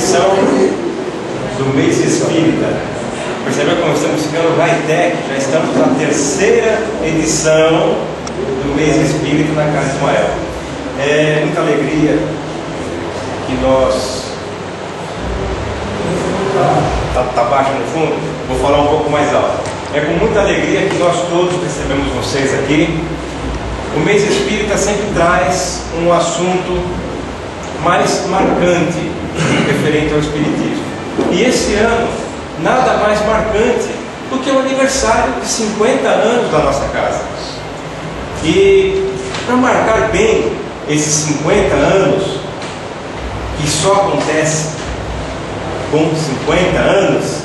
edição do mês espírita. Percebeu como estamos ficando high-tech? Já estamos na terceira edição do mês espírita na Casa Ismael. É muita alegria que nós... Tá baixo no fundo? Vou falar um pouco mais alto. É com muita alegria que nós todos recebemos vocês aqui. O mês espírita sempre traz um assunto mais marcante referente ao espiritismo. E esse ano, nada mais marcante do que o aniversário de 50 anos da nossa casa. E para marcar bem esses 50 anos, que só acontece com 50 anos,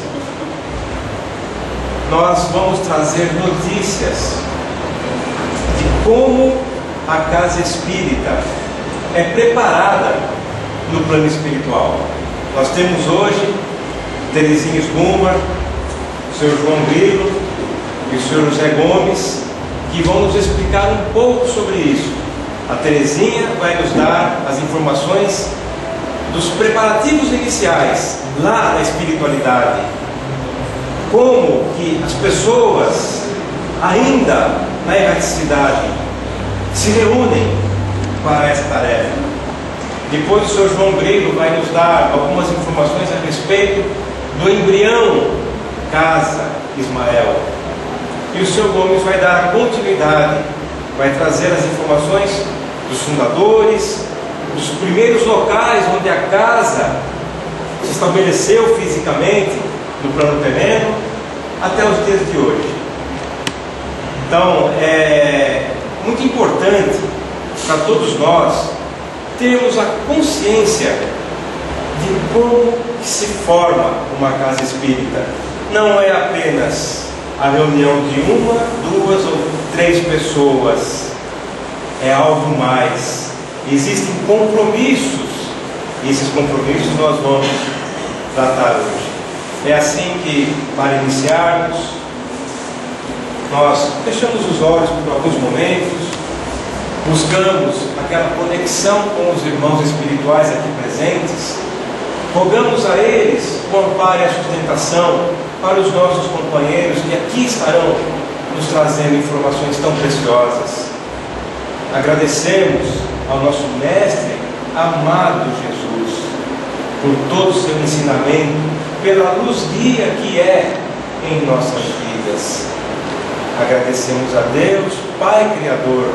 nós vamos trazer notícias de como a casa espírita é preparada no plano espiritual. Nós temos hoje Terezinha Sgumar, o Sr. João Grilo e o Sr. José Gomes, que vão nos explicar um pouco sobre isso. A Terezinha vai nos dar as informações dos preparativos iniciais lá na espiritualidade, como que as pessoas ainda na erraticidade se reúnem para essa tarefa. Depois o Sr. João Grilo vai nos dar algumas informações a respeito do embrião Casa Ismael. E o Sr. Gomes vai dar continuidade, vai trazer as informações dos fundadores, dos primeiros locais onde a casa se estabeleceu fisicamente no plano terreno, até os dias de hoje. Então, é muito importante para todos nós termos a consciência de como se forma uma casa espírita. Não é apenas a reunião de uma, duas ou três pessoas, é algo mais. Existem compromissos, e esses compromissos nós vamos tratar hoje. É assim que, para iniciarmos, nós fechamos os olhos por alguns momentos, buscamos aquela conexão com os irmãos espirituais aqui presentes, rogamos a eles o amparo e a sustentação para os nossos companheiros que aqui estarão nos trazendo informações tão preciosas. Agradecemos ao nosso Mestre amado Jesus por todo o seu ensinamento, pela luz guia que é em nossas vidas. Agradecemos a Deus, Pai Criador,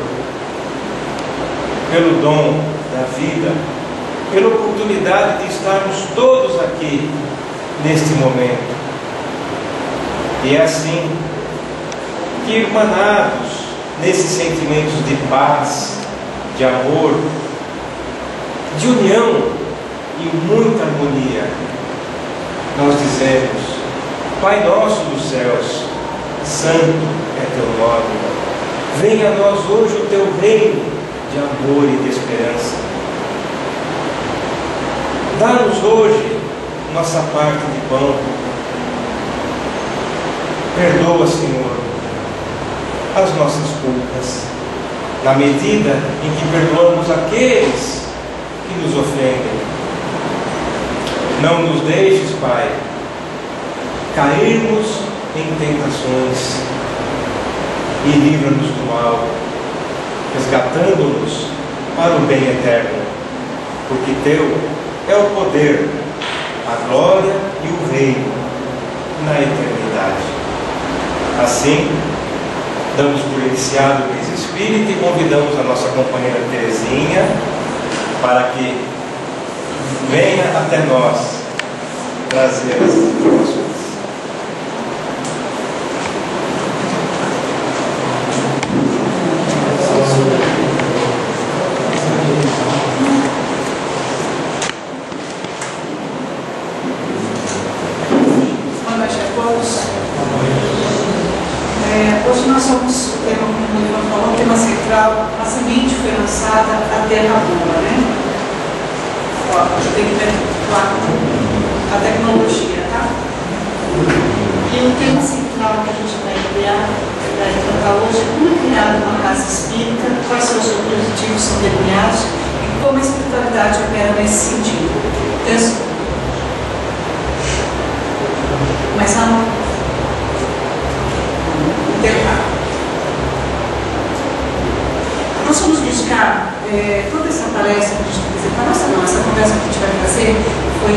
pelo dom da vida, pela oportunidade de estarmos todos aqui neste momento. E é assim que, irmanados nesses sentimentos de paz, de amor, de união e muita harmonia, nós dizemos: Pai nosso dos céus, santo é teu nome, venha a nós hoje o teu reino de amor e de esperança. Dá-nos hoje nossa parte de pão. Perdoa, Senhor, as nossas culpas, na medida em que perdoamos aqueles que nos ofendem. Não nos deixes, Pai, cairmos em tentações e livra-nos do mal, resgatando-nos para o bem eterno, porque teu é o poder, a glória e o reino na eternidade. Assim, damos por iniciado o mês espírita e convidamos a nossa companheira Terezinha para que venha até nós trazer as informações. Hoje nós somos, como o Ivan falou, o tema central, a semente foi lançada, a terra boa, né? Ó, eu tenho que ver a tecnologia, tá? E o tema central que a gente vai criar, vai tratar hoje, é como é criada uma casa espírita, quais são os objetivos que são delineados e como a espiritualidade opera nesse sentido. mais amplo. Nós vamos buscar toda essa palestra que a gente vai fazer, palestra não, essa conversa que a gente vai fazer foi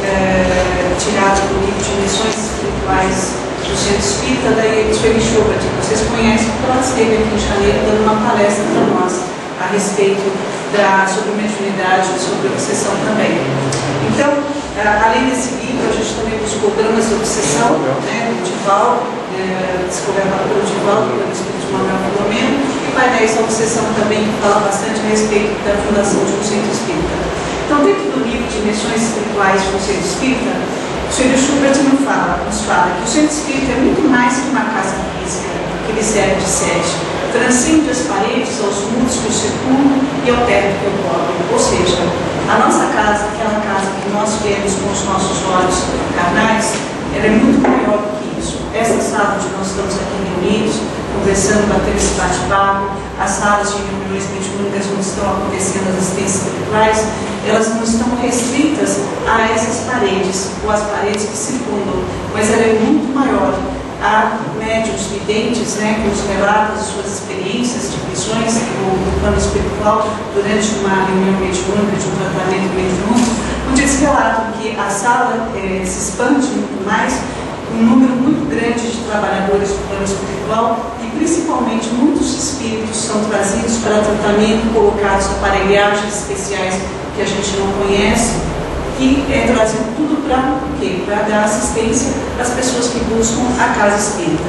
tirada do livro de Lições Espirituais do Centro Espírita da Sueli Schubert, que vocês conhecem, porque ela esteve aqui em janeiro dando uma palestra para nós a respeito sobre mediunidade e sobre obsessão também. Então, além desse livro, a gente também buscou Dramas de Obsessão, né, do Divaldo, descoberto pelo Divaldo, pelo Espírito Manuel Filomeno, e Painéis da Obsessão também, que fala bastante a respeito da fundação de um centro espírita. Então, dentro do livro de Lições Espirituais do Centro Espírita, o Sr. Schubert nos fala que o centro espírita é muito mais que uma casa física, que ele serve de sede. Transcende as paredes, aos muros que o circundam e ao teto que o cobre. Ou seja, a nossa casa, aquela casa que nós vemos com os nossos olhos carnais, ela é muito maior do que isso. Essa sala onde nós estamos aqui reunidos, conversando, batendo esse bate-papo, as salas de reuniões mediúnicas onde estão acontecendo as assistências espirituais, elas não estão restritas a essas paredes, ou as paredes que circundam, mas ela é muito maior. Há médiuns videntes, né, que nos relatam as suas experiências de visões no plano espiritual durante uma reunião mediúnica, de um tratamento mediúnico, onde eles relatam que a sala se expande muito mais, um número muito grande de trabalhadores do plano espiritual e principalmente muitos espíritos são trazidos para tratamento, colocados aparelhagens especiais que a gente não conhece, que é trazido tudo para o quê? Para dar assistência às pessoas que buscam a casa espírita.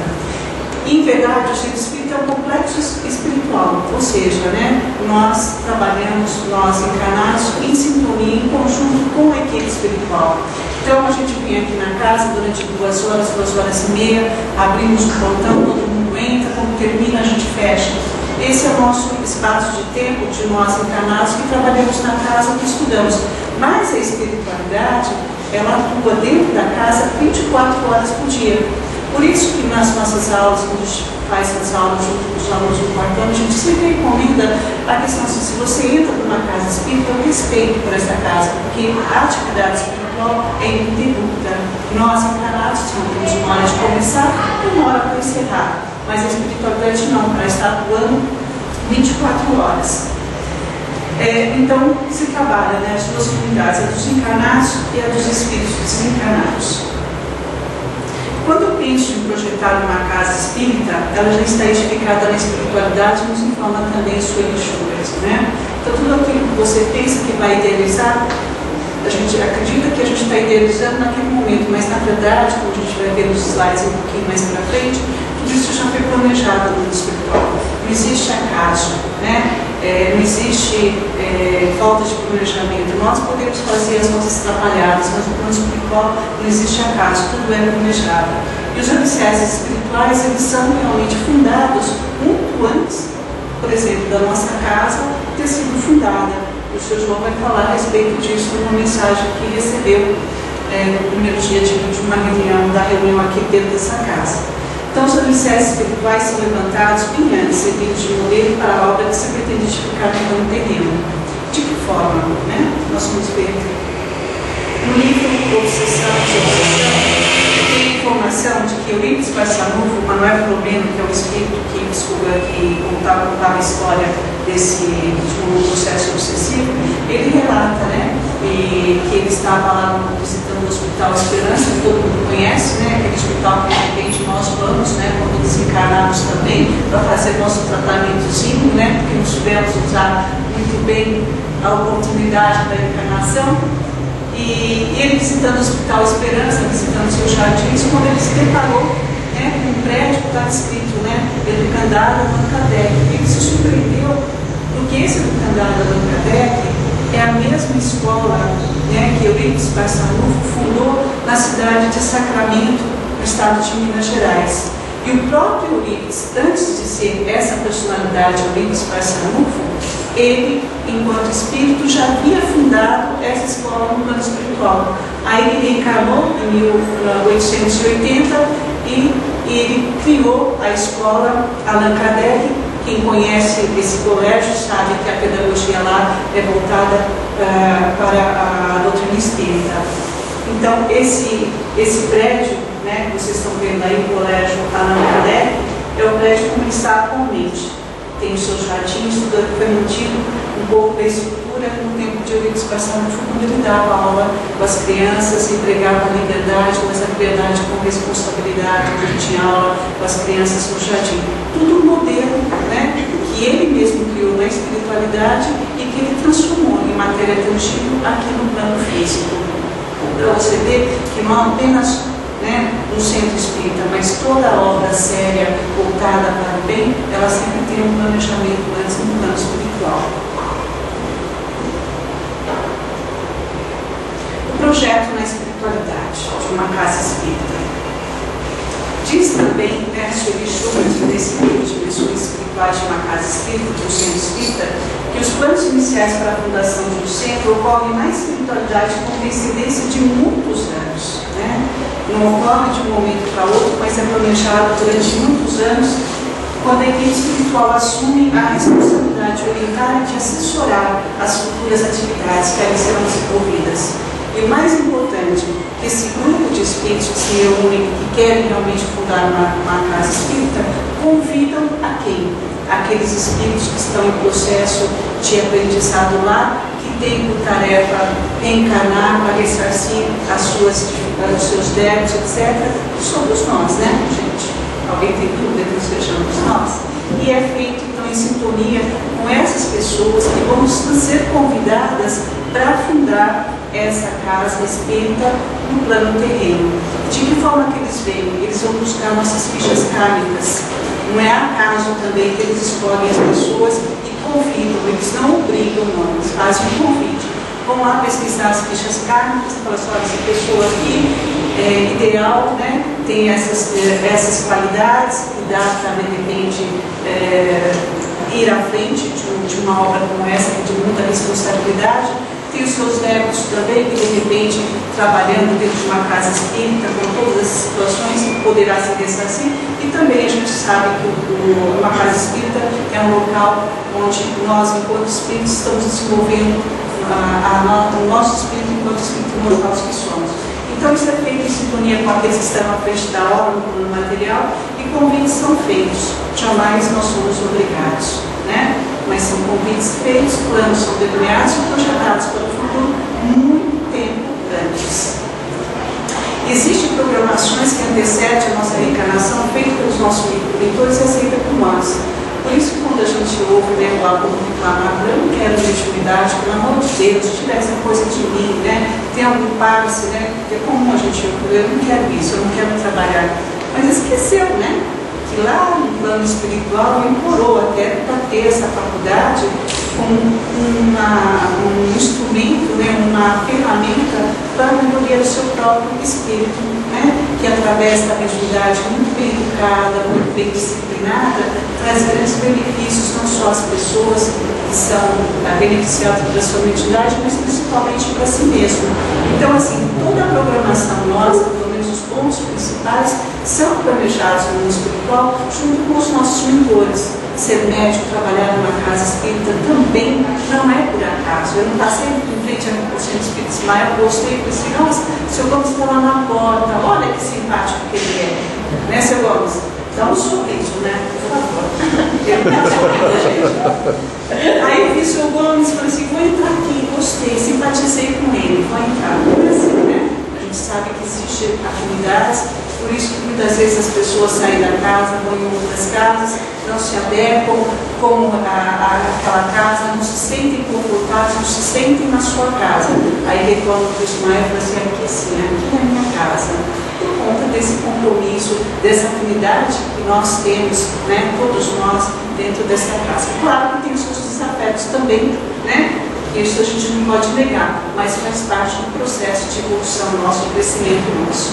Em verdade, o centro espírita é um complexo espiritual, ou seja, né, nós trabalhamos, nós encarnados, em sintonia, em conjunto com a equipe espiritual. Então, a gente vem aqui na casa durante 2 horas, 2 horas e meia, abrimos o portão, todo mundo entra, quando termina a gente fecha. Esse é o nosso espaço de tempo de nós encarnados que trabalhamos na casa, que estudamos. Mas a espiritualidade, ela atua dentro da casa 24 horas por dia. Por isso que nas nossas aulas, quando a gente faz as aulas junto com os alunos do quarto ano, a gente sempre recomenda a questão assim, se você entra numa casa espírita, eu respeito por essa casa, porque a atividade espiritual é ininterrupta. Nós encarnados temos uma hora de começar e uma hora para encerrar. Mas a espiritualidade não, ela está atuando 24 horas. Então, se trabalha, né, as duas comunidades, a dos encarnados e a dos espíritos desencarnados. Quando eu penso em projetar uma casa espírita, ela já está edificada na espiritualidade e nos informa também Sueli Schubert, né? Então, tudo aquilo que você pensa que vai idealizar, a gente acredita que a gente está idealizando naquele momento, mas na verdade, como a gente vai ver nos slides um pouquinho mais para frente, tudo isso já foi planejado no mundo espiritual. Não existe acaso, né? Não existe falta de planejamento. Nós podemos fazer as nossas atrapalhadas, mas no plano espiritual não existe acaso, tudo é planejado. E os alicerces espirituais, eles são realmente fundados muito antes, por exemplo, da nossa casa ter sido fundada. O Sr. João vai falar a respeito disso numa mensagem que recebeu no primeiro dia de uma reunião, da reunião aqui dentro dessa casa. Então, os alicerces espirituais são levantados bem antes, servindo de modelo para a obra que se pretende edificar no plano terreno. De que forma? Né? Nós vamos ver no livro Obsessão, tem a informação de que Eurípides Barçanufo, Manuel Filomeno, que é o espírito que contava a história do processo obsessivo, ele relata, né, que ele estava lá visitando o Hospital Esperança, que todo mundo conhece, né, aquele hospital que de repente nós vamos, né, quando desencarnamos também, para fazer nosso tratamentozinho, né, porque não soubemos usar muito bem a oportunidade da encarnação. E ele visitando o Hospital Esperança, visitando seus jardins, quando ele se deparou, né, com um prédio que estava escrito, né, Educandário Allan Kardec. Ele se surpreendeu, porque esse Educandário Allan Kardec é a mesma escola, né, que Eurípides Barçanufo fundou na cidade de Sacramento, no estado de Minas Gerais. E o próprio Eurípides, antes de ser essa personalidade, Eurípides Barçanufo, ele, enquanto espírito, já havia fundado essa escola no plano espiritual. Aí ele reencarnou em 1880 e ele criou a escola Allan Kardec. Quem conhece esse colégio sabe que a pedagogia lá é voltada para a doutrina espírita. Então, esse prédio, né, que vocês estão vendo aí, o Colégio Allan Kardec, é o prédio como ele está atualmente. Tem os seus jardins, tudo foi mantido um pouco da estrutura. No tempo de eles passaram de fundo, ele dava aula com as crianças, empregava a liberdade, mas a liberdade com responsabilidade, ele tinha aula com as crianças no jardim. Tudo um modelo, né, que ele mesmo criou na espiritualidade e que ele transformou em matéria tangível aqui no plano físico. Para você ver que não apenas, né, no centro espírita, mas toda a obra séria voltada para o bem, ela sempre tem um planejamento antes no plano espiritual. O projeto na espiritualidade de uma casa espírita. Diz também, né, Sueli Schubert, nesse livro de Missões Espirituais de uma Casa Espírita, do Centro Espírita, que os planos iniciais para a fundação de um centro ocorrem na espiritualidade com coincidência de muitos anos. Né? Não ocorre de um momento para outro, mas é planejado durante muitos anos, quando a equipe espiritual assume a responsabilidade de orientar e de assessorar as futuras atividades que ali serão desenvolvidas. E o mais importante, que esse grupo de espíritos que se reúnem e que querem realmente fundar uma casa espírita, convidam a quem? Aqueles espíritos que estão em processo de aprendizado lá, que têm por tarefa reencarnar para ressarcir os seus débitos, etc. Somos nós, né, gente? Alguém tem dúvida que nós sejamos nós? E é feito, então, em sintonia com essas pessoas que vão ser convidadas para fundar essa casa espírita no plano terreno. De que forma que eles vêm? Eles vão buscar nossas fichas kármicas. Não é acaso também que eles escolhem as pessoas e convidam, eles não obrigam, não, eles fazem um convite. Vão lá pesquisar as fichas kármicas e falam assim, olha, essa pessoa aqui é ideal, né? Tem essas qualidades que dá para, de repente, ir à frente de uma obra como essa, de muita responsabilidade. Tem os seus débitos também, que de repente, trabalhando dentro de uma casa espírita, com todas as situações, poderá se ressarcir. E também a gente sabe que uma casa espírita é um local onde nós, enquanto espíritos, estamos desenvolvendo o nosso espírito enquanto espírito mortal que somos. Então isso é feito em sintonia com aqueles que estão à frente da obra, no plano material, e convites são feitos. Jamais nós somos obrigados, né? Mas são convites feitos, planos são delineados e projetados para o futuro muito tempo antes. Existem programações que antecedem a nossa reencarnação, feitas pelos nossos leitores e aceitas por nós. Por isso que quando a gente ouve, né, o aluno reclamar, eu não quero legitimidade, pelo amor de Deus, tira essa coisa de mim, né? Tem algum passe, né? Porque é comum a gente ouvir, eu não quero isso, eu não quero trabalhar. Mas esqueceu, né? Que lá no plano espiritual implorou até para ter essa faculdade como um instrumento, né, uma ferramenta para a melhoria do seu próprio espírito, né, que através da mediunidade muito bem educada, muito bem disciplinada, traz grandes benefícios não só às pessoas que são beneficiadas pela sua mediunidade, mas principalmente para si mesmo. Então, assim, toda a programação nossa, pelo menos os pontos principais, são planejados no mundo espiritual junto com os nossos mentores. Ser médico, trabalhar numa casa espírita também não é por acaso. Eu não passei em frente ao centro espírita Ismael, gostei e pensei, nossa, o seu Gomes está lá na porta, olha que simpático que ele é. Né, seu Gomes? Dá um sorriso, né? Por favor. Eu não quero sorrir, gente. Aí eu vi o seu Gomes e falei assim, vou entrar aqui, gostei, simpatizei com ele, vou entrar. Não é assim, né? A gente sabe que existem afinidades, por isso que muitas vezes as pessoas saem da casa, vão em outras casas, não se adequam com aquela casa, não se sentem confortáveis, não se sentem na sua casa. Aí retornam para o Ismael e falam assim, aqui sim, aqui é a minha casa. Por conta desse compromisso, dessa afinidade que nós temos, né, todos nós, dentro dessa casa. Claro que tem os seus desafetos também, né? Isso a gente não pode negar, mas faz parte do processo de evolução nosso, de crescimento nosso.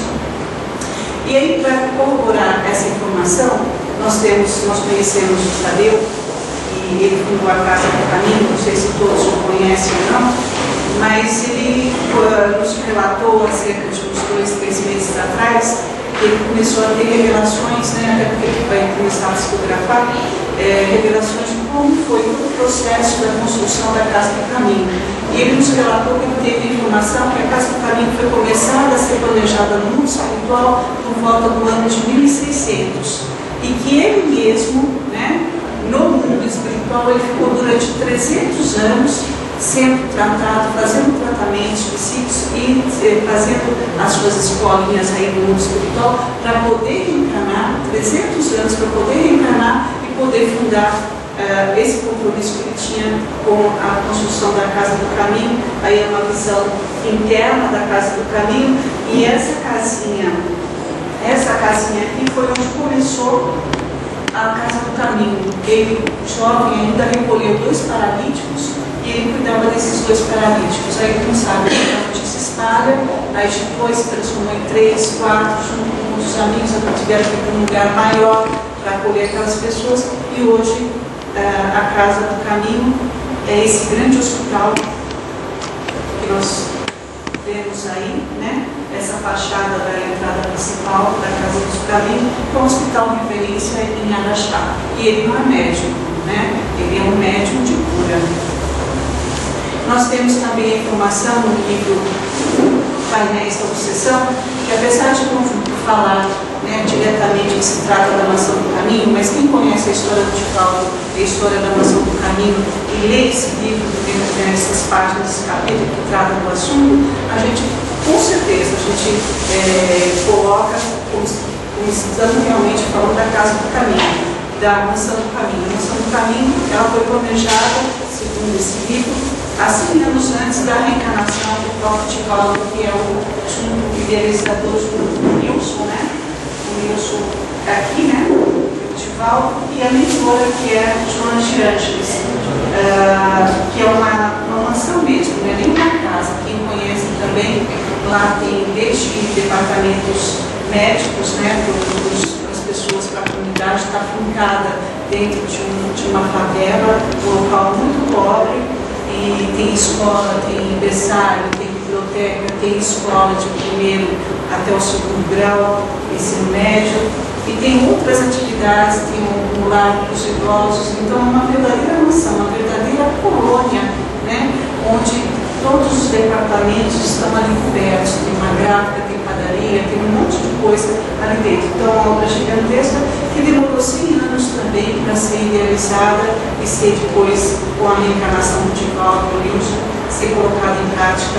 E aí, para corroborar essa informação, nós conhecemos o Tadeu, e ele fundou a Casa do Caminho, não sei se todos o conhecem ou não, mas ele nos relatou há cerca de uns 2, 3 meses atrás, que ele começou a ter revelações, né, até porque ele vai começar a psicografar, revelações de como foi todo o processo da construção da Casa do Caminho. E ele nos relatou que ele teve informação que a Casa do Caminho foi começada a ser planejada no mundo espiritual por volta do ano de 1600. E que ele mesmo, né, no mundo espiritual, ele ficou durante 300 anos sendo tratado, fazendo tratamentos psíquicos e fazendo as suas escolinhas aí no mundo espiritual para poder reencarnar, 300 anos para poder reencarnar e poder fundar esse compromisso que ele tinha com a construção da Casa do Caminho. Aí é uma visão interna da Casa do Caminho, e essa casinha aqui foi onde começou a Casa do Caminho. Ele, jovem, ainda recolheu 2 paralíticos e ele cuidava desses 2 paralíticos. Aí, como sabe, a notícia espalha, aí depois se transformou em 3, 4, junto com outros amigos, tiveram que ir para um lugar maior para acolher aquelas pessoas, e hoje a Casa do Caminho é esse grande hospital que nós vemos aí, né? Essa fachada da entrada principal da Casa do Caminho, que é um hospital de referência em Araxá. E ele não é médico, né? Ele é um médium de cura. Nós temos também a informação no livro Painéis da Obsessão, que apesar de não falar, né, diretamente que se trata da Maçã do Caminho, mas quem conhece a história do Divaldo e a história da Maçã do Caminho e lê esse livro, essas páginas, esse capítulo que trata do assunto, a gente, com certeza, a gente coloca como estamos realmente falando da Casa do Caminho, da Maçã do Caminho. A Maçã do Caminho, ela foi planejada, segundo esse livro, há 100 anos antes da reencarnação do próprio Divaldo, que é o idealizador do Nilson, né? O Nilson aqui, né? O Divaldo, e a mentora, que é Joana de Ângeles, que é uma mansão mesmo, não é nem uma casa. Quem conhece também, lá tem desde departamentos médicos, né? Para as pessoas, para a comunidade, está fincada dentro de uma favela, um local muito pobre. E tem escola, tem berçário, tem biblioteca, tem escola de primeiro até o 2º grau, ensino médio, e tem outras atividades, tem um lar para os idosos. Então é uma verdadeira mansão, uma verdadeira colônia, né? Onde todos os departamentos estão ali cobertos. Tem uma gráfica, tem padaria, tem um monte de coisa ali dentro. Então é uma obra gigantesca que demorou 100 anos também para ser idealizada e ser depois, com a reencarnação do Divaldo e Nilson, ser colocada em prática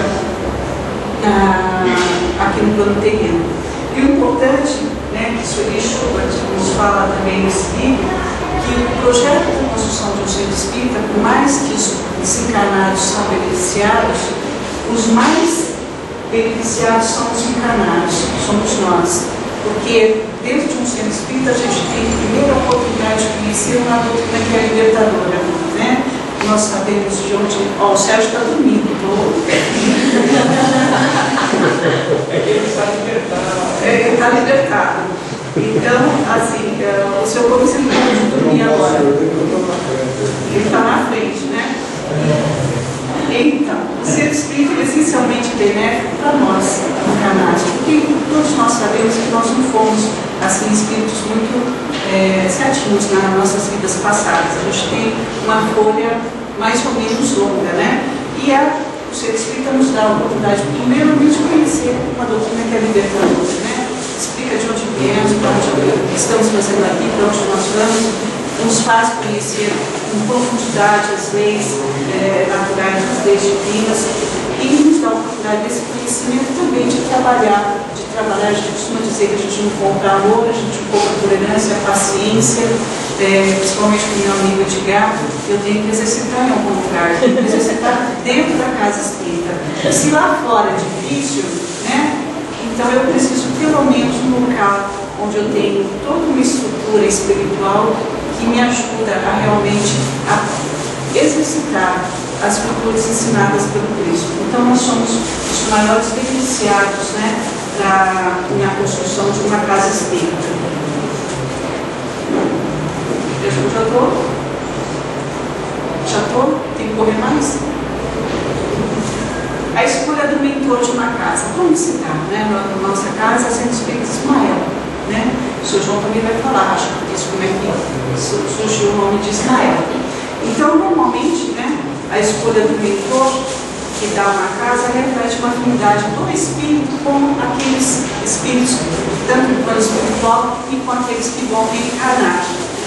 aqui no plano terreno. E o importante, né, que Sueli Schubert nos fala também nesse livro, que o projeto da construção de um centro espírita, por mais que os desencarnados são beneficiados, os mais beneficiados são os encarnados, somos nós. Porque dentro de um centro espírita a gente tem a primeira oportunidade de conhecer uma doutrina que é libertadora, né? Nós sabemos de onde... Ó, o Sérgio está dormindo. Ele está libertado. Ele está libertado. Então, assim, o seu comissão não pode dormir agora. Ele está na frente, né? Então, o centro espírita é essencialmente benéfico para nós, encarnados, porque todos nós sabemos que nós não fomos, assim, espíritos muito certinhos nas nossas vidas passadas. A gente tem uma folha mais ou menos longa, né? E o centro espírita nos dá a oportunidade, primeiramente, de conhecer uma doutrina que é libertadora, né? Explica de onde viemos, para onde estamos fazendo aqui, para onde nós vamos, nos faz conhecer com profundidade as leis naturais, as leis divinas, e nos dá a oportunidade desse conhecimento também de trabalhar. A gente costuma dizer que a gente não compra amor, a gente não compra tolerância, paciência, principalmente com o meu amigo Edgar, eu tenho que exercitar em algum lugar, eu tenho que exercitar dentro da casa espírita. Se lá fora é difícil, né? Então eu preciso pelo menos um local onde eu tenho toda uma estrutura espiritual que me ajuda a realmente exercitar as virtudes ensinadas pelo Cristo. Então nós somos os maiores beneficiados, né, na construção de uma casa espírita. Eu já estou? Já estou? Tem que correr mais? A escolha do mentor de uma casa. Como se dá, né? Na nossa casa, Centro Espírita Ismael, né? O Sr. João também vai falar, acho que isso, como é que surgiu o nome de Ismael. Então, normalmente, né, a escolha do mentor que dá uma casa reflete uma afinidade do espírito com aqueles espíritos, tanto no plano espiritual e com aqueles que vão reencarnar.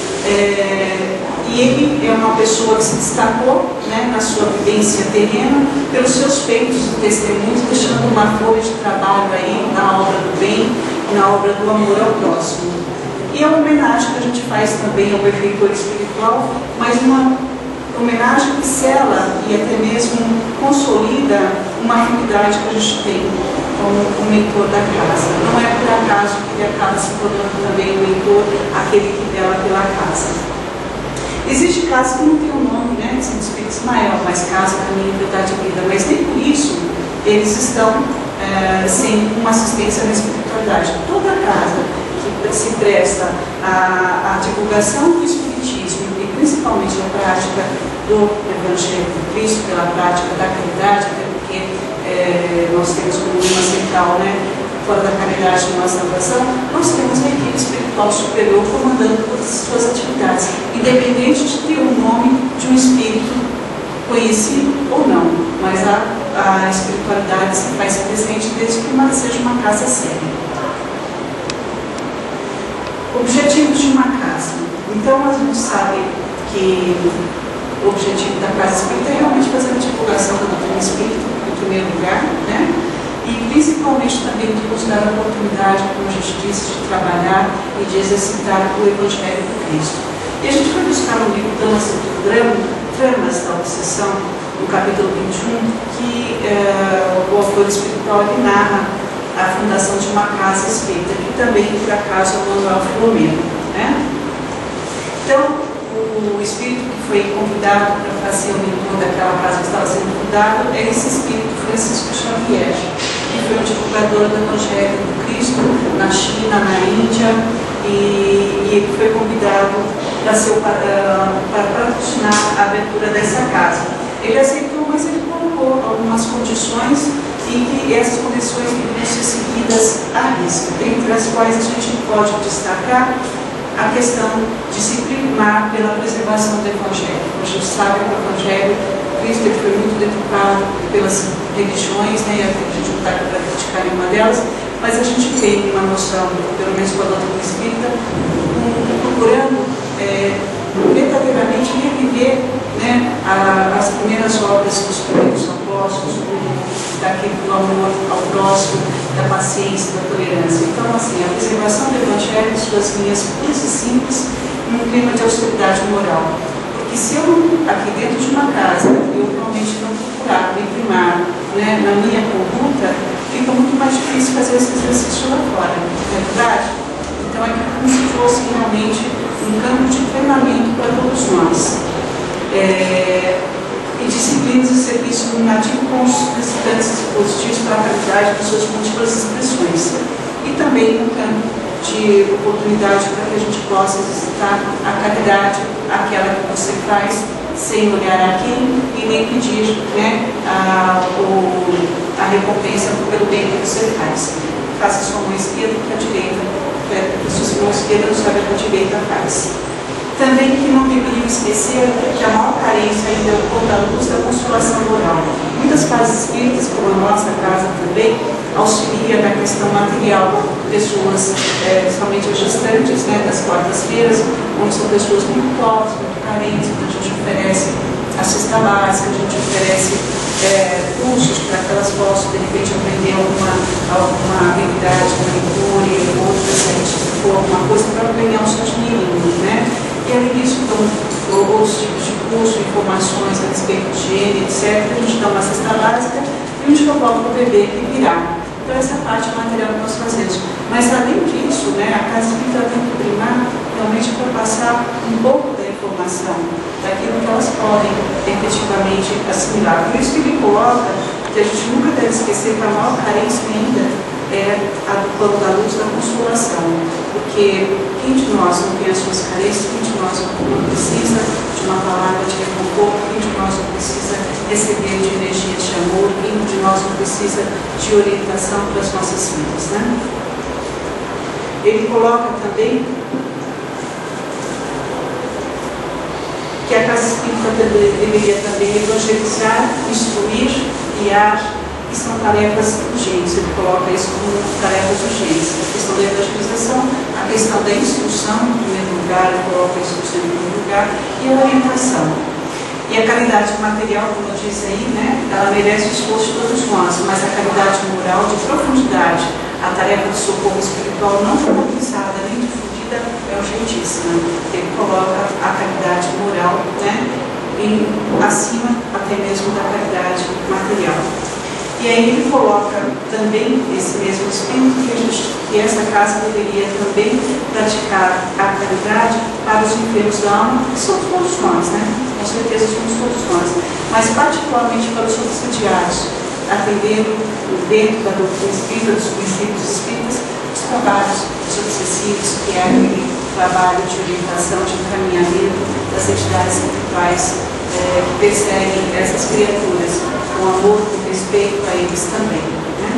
E ele é uma pessoa que se destacou, né, na sua vivência terrena pelos seus feitos e testemunhos, deixando uma folha de trabalho aí na obra do bem, na obra do amor ao próximo. E a homenagem que a gente faz também ao benfeitor espiritual, mas uma homenagem que sela e até mesmo consolida uma afinidade que a gente tem com o mentor da casa. Não é por acaso que ele acaba se tornando também o mentor, aquele que vela pela casa. Existe casas que não tem o nome, né, de Santo Espírito Ismael, mas casa, caminho, verdade e vida, mas nem por isso eles estão sem uma assistência na espiritualidade. Toda casa que se presta à divulgação do espiritismo e principalmente a prática do Evangelho de Cristo, pela prática da caridade, até porque nós temos como uma central, né, fora da caridade e uma salvação, nós temos a equipe espiritual superior comandando todas as suas atividades, independente de ter o nome de um espírito conhecido ou não, mas a espiritualidade se faz presente desde que seja uma casa séria. Objetivos de uma casa. Então, a gente sabe que o objetivo da casa espírita é realmente fazer a divulgação da doutrina espírita, em primeiro lugar, né? E principalmente também de nos dar a oportunidade, como a gente disse, de trabalhar e de exercitar o Evangelho do Cristo. E a gente foi buscar no livro Tramas da Obsessão, no capítulo 21, que o autor espiritual ele narra a fundação de uma casa espírita, que também, por acaso, é o Manuel Filomeno, né? Então, o espírito que foi convidado para fazer o mentor daquela casa que estava sendo fundada é esse espírito Francisco Xavier, que foi um divulgador do Evangelho do Cristo na China, na Índia, e ele foi convidado para patrocinar a abertura dessa casa. Ele aceitou, mas ele colocou algumas condições e que essas condições deveriam ser seguidas à risca, entre as quais a gente pode destacar a questão de se primar pela preservação do Evangelho. A gente sabe que o Evangelho, Cristo foi muito deturpado pelas religiões, né? A gente não está aqui para criticar nenhuma delas, mas a gente tem uma noção, pelo menos com a doutrina espírita, procurando verdadeiramente reviver, né, as primeiras obras dos primeiros apóstolos, do amor ao próximo, da paciência, da tolerância. Então, assim, a preservação do Evangelho em suas linhas puras e simples, num clima de austeridade moral. Porque se eu, aqui dentro de uma casa, eu realmente não procurar me primar, né, na minha conduta, fica muito mais difícil fazer esse exercício lá fora, não é verdade? Então, é como se fosse realmente um campo de treinamento para todos nós. E disciplinas de serviço nominativo com os visitantes positivos para a caridade de suas múltiplas expressões. E também um campo de oportunidade para que a gente possa exercitar a caridade, aquela que você faz, sem olhar a quem e nem pedir, né, a recompensa pelo bem que você faz. Faça a sua mão esquerda que a direita, que a sua mão esquerda não sabe o que a direita faz. Também que não deveriam esquecer que a maior carência ainda é o pôr da luz da consolação moral. Muitas casas espíritas, como a nossa casa também, auxilia na questão material pessoas, principalmente as gestantes, né, das quartas-feiras, onde são pessoas muito pobres, muito carentes, onde a gente oferece a cesta básica, a gente oferece cursos para que elas possam, de repente, aprender alguma habilidade, uma leitura, outra, se a gente for alguma coisa, para ganhar os seus mínimos, né? E além disso, então, outros tipos de curso, informações a respeito de higiene, etc. A gente dá uma cesta básica e a gente coloca o bebê que virá. Então, essa é a parte material que nós fazemos. Mas, além disso, né, a casa espírita tem que primar realmente para passar um pouco da informação, daquilo que elas podem efetivamente assimilar. Por isso que ele coloca que a gente nunca deve esquecer que a maior carência ainda é a do plano da luz da consolação, porque quem de nós não tem as suas carências, quem de nós não precisa de uma palavra de reconforto, quem de nós não precisa receber de energia de amor, quem de nós não precisa de orientação para as nossas vidas, né? Ele coloca também que a casa espírita deveria também evangelizar, instruir, guiar, que são tarefas urgentes. Ele coloca isso como tarefas urgentes. A questão da evangelização, a questão da instrução, em primeiro lugar, ele coloca a instrução em primeiro lugar, e a orientação. E a caridade material, como eu disse aí, né, ela merece o esforço de todos nós, mas a caridade moral de profundidade, a tarefa de socorro espiritual não compensada nem difundida é urgentíssima. Ele coloca a caridade moral, né, acima até mesmo da caridade material. E aí ele coloca também esse mesmo espírito que essa casa deveria também praticar a caridade para os enfermos da alma, que somos todos nós, né? Com certeza somos todos nós, mas particularmente para os obsidiados, atendendo dentro da doutrina espírita, dos princípios espíritas, os trabalhos dos obsessivos, que é aquele trabalho de orientação, de encaminhamento das entidades espirituais que perseguem essas criaturas, com amor, com respeito a eles também. Né?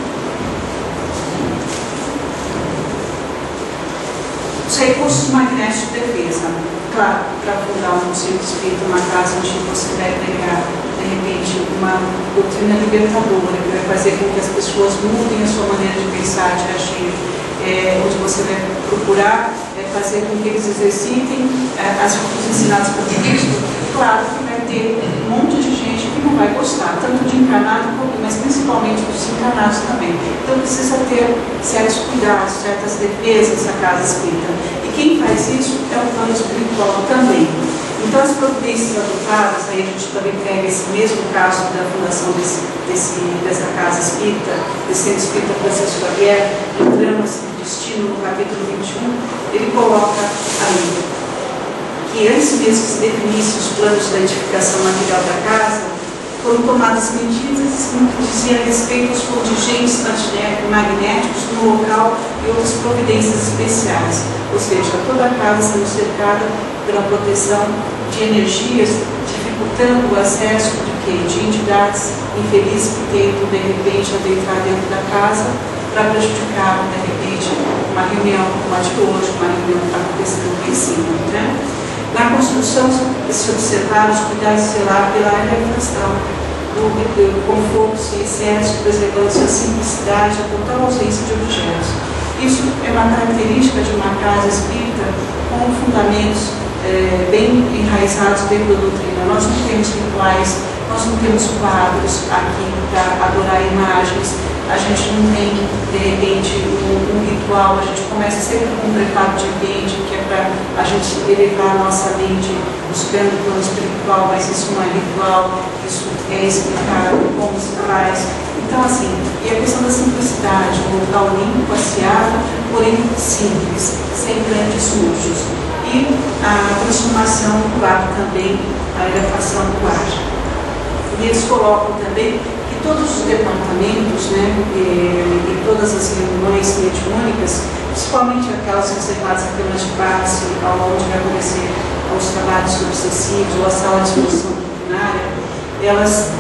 Os recursos magnéticos de defesa. Claro, para fundar um centro espírita, uma casa onde você vai pregar, de repente, uma doutrina libertadora, que vai fazer com que as pessoas mudem a sua maneira de pensar, de agir, onde você vai procurar fazer com que eles exercitem as virtudes ensinadas por Cristo. Claro que vai ter um monte de gente que não vai gostar, tanto de encarnado mas principalmente dos encarnados também. Então precisa ter certos cuidados, certas defesas a casa espírita. E quem faz isso é o plano espiritual também. Então as providências adotadas, aí a gente também pega esse mesmo caso da fundação dessa casa espírita, desse centro espírita Francisco Xavier, em Dramas de Destino, no capítulo 21, ele coloca aí que antes mesmo que se definisse os planos de edificação material da casa, foram tomadas medidas no que dizia respeito aos contingentes magnéticos no local e outras providências especiais. Ou seja, toda a casa sendo cercada pela proteção de energias, dificultando o acesso de entidades infelizes que tentam, de repente, adentrar dentro da casa para prejudicar, de repente, uma reunião como a de hoje, uma reunião que está acontecendo aqui em cima. Né? Na construção, se observar os cuidados zelar pela elevação do conforto sem excesso, preservando-se a simplicidade, a total ausência de objetos. Isso é uma característica de uma casa espírita com fundamentos bem enraizados dentro da doutrina. Nós não temos rituais, nós não temos quadros aqui para adorar imagens, a gente não tem, de repente, um ritual, a gente começa sempre com um preparo de ambiente, que é para a gente elevar a nossa mente buscando o plano espiritual, mas isso não é ritual, isso é explicado como se faz. Então, assim, e a questão da simplicidade, um local limpo, asseado, porém simples, sem grandes sujos. E a transformação do ar também, a elevação do ar. E eles colocam também que todos os departamentos, né, e todas as reuniões mediúnicas, principalmente aquelas reservadas a câmaras de passe, onde vai acontecer os trabalhos obsessivos ou a sala de exposição doutrinária, elas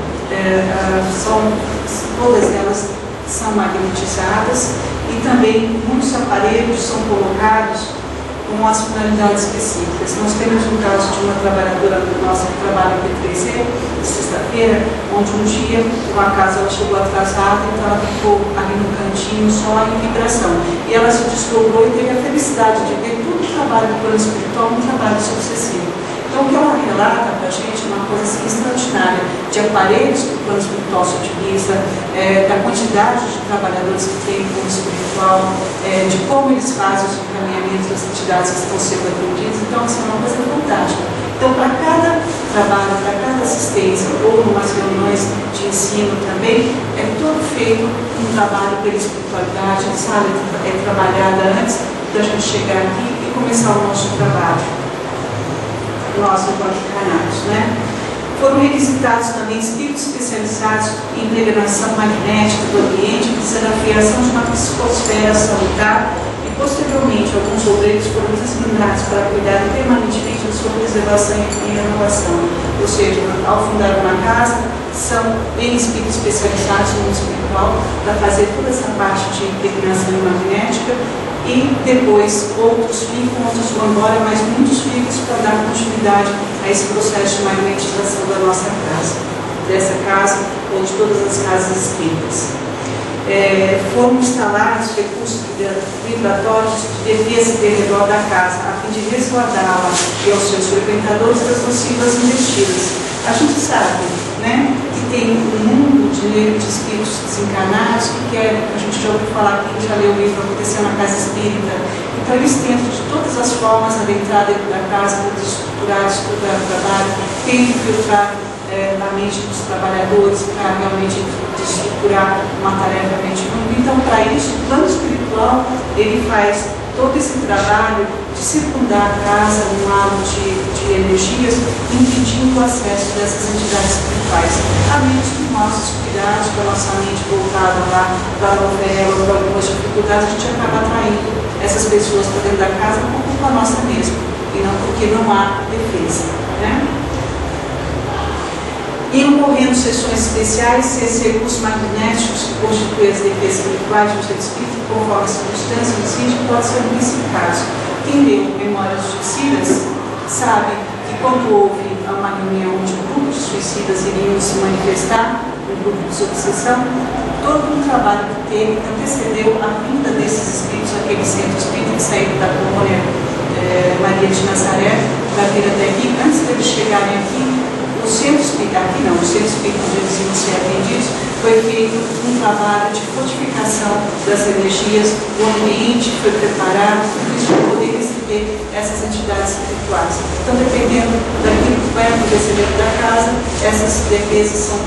todas elas são magnetizadas e também muitos aparelhos são colocados com as finalidades específicas. Nós temos um caso de uma trabalhadora nossa que trabalha no P3E, sexta-feira, onde um dia, uma casa, ela chegou atrasada, então ela ficou ali no cantinho só em vibração. E ela se desdobrou e teve a felicidade de ver todo o trabalho do plano espiritual no trabalho sucessivo. Então, o que ela relata para a gente é uma coisa assim, extraordinária, de aparelhos que o plano espiritual se utiliza, da quantidade de trabalhadores que tem no plano espiritual, de como eles fazem os encaminhamentos das entidades que estão sendo atendidas. Então, assim, é uma coisa fantástica. Então, para cada trabalho, para cada assistência, ou em umas reuniões de ensino também, é todo feito um trabalho pela espiritualidade, a sala é trabalhada antes da gente chegar aqui e começar o nosso trabalho. Nós, enquanto encarnados, né? Foram requisitados também espíritos especializados em impregnação magnética do ambiente, visando a criação de uma psicosfera salutar, e posteriormente alguns obreiros foram designados para cuidar permanentemente da sua preservação e renovação. Ou seja, ao fundar uma casa, são espíritos especializados no mundo espiritual para fazer toda essa parte de impregnação magnética e depois outros ficam, outros vão embora, mas muitos ficam para dar continuidade a esse processo de magnetização da nossa casa, dessa casa ou de todas as casas espíritas. Foram instalados recursos vibratórios de defesa em redor da casa, a fim de resguardá-la e aos seus frequentadores das nocivas investidas. A gente sabe, né, que tem um mundo de espíritos desencarnados que a gente já ouviu falar aqui, já leu o livro Aconteceu na Casa Espírita. Então eles tentam de todas as formas adentrar dentro da casa, estruturar o trabalho, tentam filtrar na mente dos trabalhadores para realmente estruturar uma tarefa mente ruim. Então, para isso, o plano espiritual, ele faz todo esse trabalho de circundar a casa num halo de energias, impedindo o acesso dessas entidades espirituais. A menos que nós descuidarmos com a nossa mente voltada lá para a novela, para algumas dificuldades, a gente acaba atraindo essas pessoas para dentro da casa por culpa nossa mesmo, e não porque não há defesa, né? Iam ocorrendo sessões especiais se esses recursos magnéticos que constituem as defesas espirituais de um ser espírito, conforme as circunstâncias do sítio, pode ser nesse caso. Quem leu Memórias Suicidas sabe que quando houve uma reunião onde um grupo de suicidas iriam se manifestar, um grupo de desobsessão, todo um trabalho que teve antecedeu a vinda desses espíritos, aquele centro espírita que saiu da colônia Maria de Nazaré, para vir até aqui. Antes deles chegarem aqui, o centro espírita, aqui não, o centro espírita onde eles iam ser atendidos, foi feito um trabalho de fortificação das energias, o ambiente foi preparado, tudo isso para poder receber essas entidades espirituais. Então, dependendo daquilo que vai acontecer dentro da casa, essas defesas são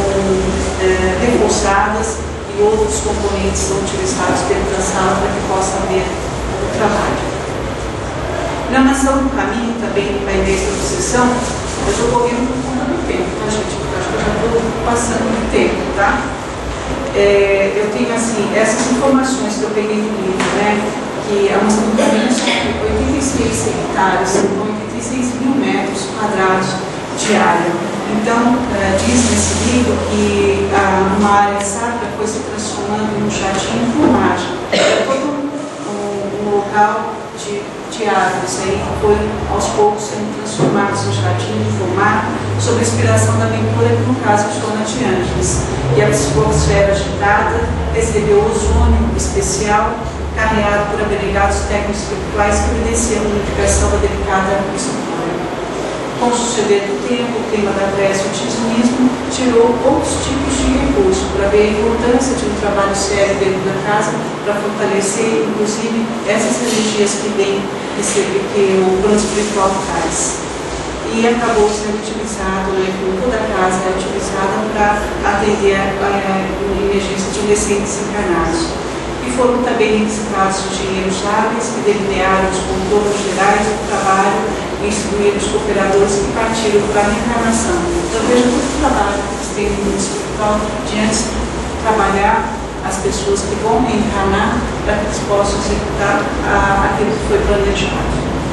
reforçadas e outros componentes são utilizados dentro da sala para que possa haver o trabalho. Na Nação do Caminho, também na ideia da obsessão, eu estou correndo por conta do tempo, tá, gente? Eu acho que eu já estou passando do tempo, tá? Eu tenho, assim, essas informações que eu peguei do livro, né? Que a Nação do Caminho são 86 hectares, 86 mil metros quadrados de área. Então, diz nesse livro que uma área sacra foi se transformando em um jardim por margem. É todo um local de árvores aí que foi aos poucos sendo transformados em jardim de formato sob a inspiração da pintura que no caso é Joana de Ângeles. E a psicosfera agitada recebeu ozônio especial carreado por abnegados técnicos espirituais que evidenciam a unificação da delicada estrutura. Com o suceder do tempo, o clima da prece e o tizonismo tirou outros tipos de recursos para ver a importância de um trabalho sério dentro da casa para fortalecer, inclusive, essas energias que vêm receber, que o plano espiritual traz. E acabou sendo utilizado, né, toda a casa é utilizada para atender a emergência de recém-desencarnados. E foram também registrados os dinheiros hábeis que delinearam os contornos gerais do trabalho e instruíram os cooperadores que partiram para a reencarnação. Então veja todo o trabalho que eles têm no mundo espiritual de antes trabalhar as pessoas que vão reencarnar para que eles possam executar aquilo que foi planejado.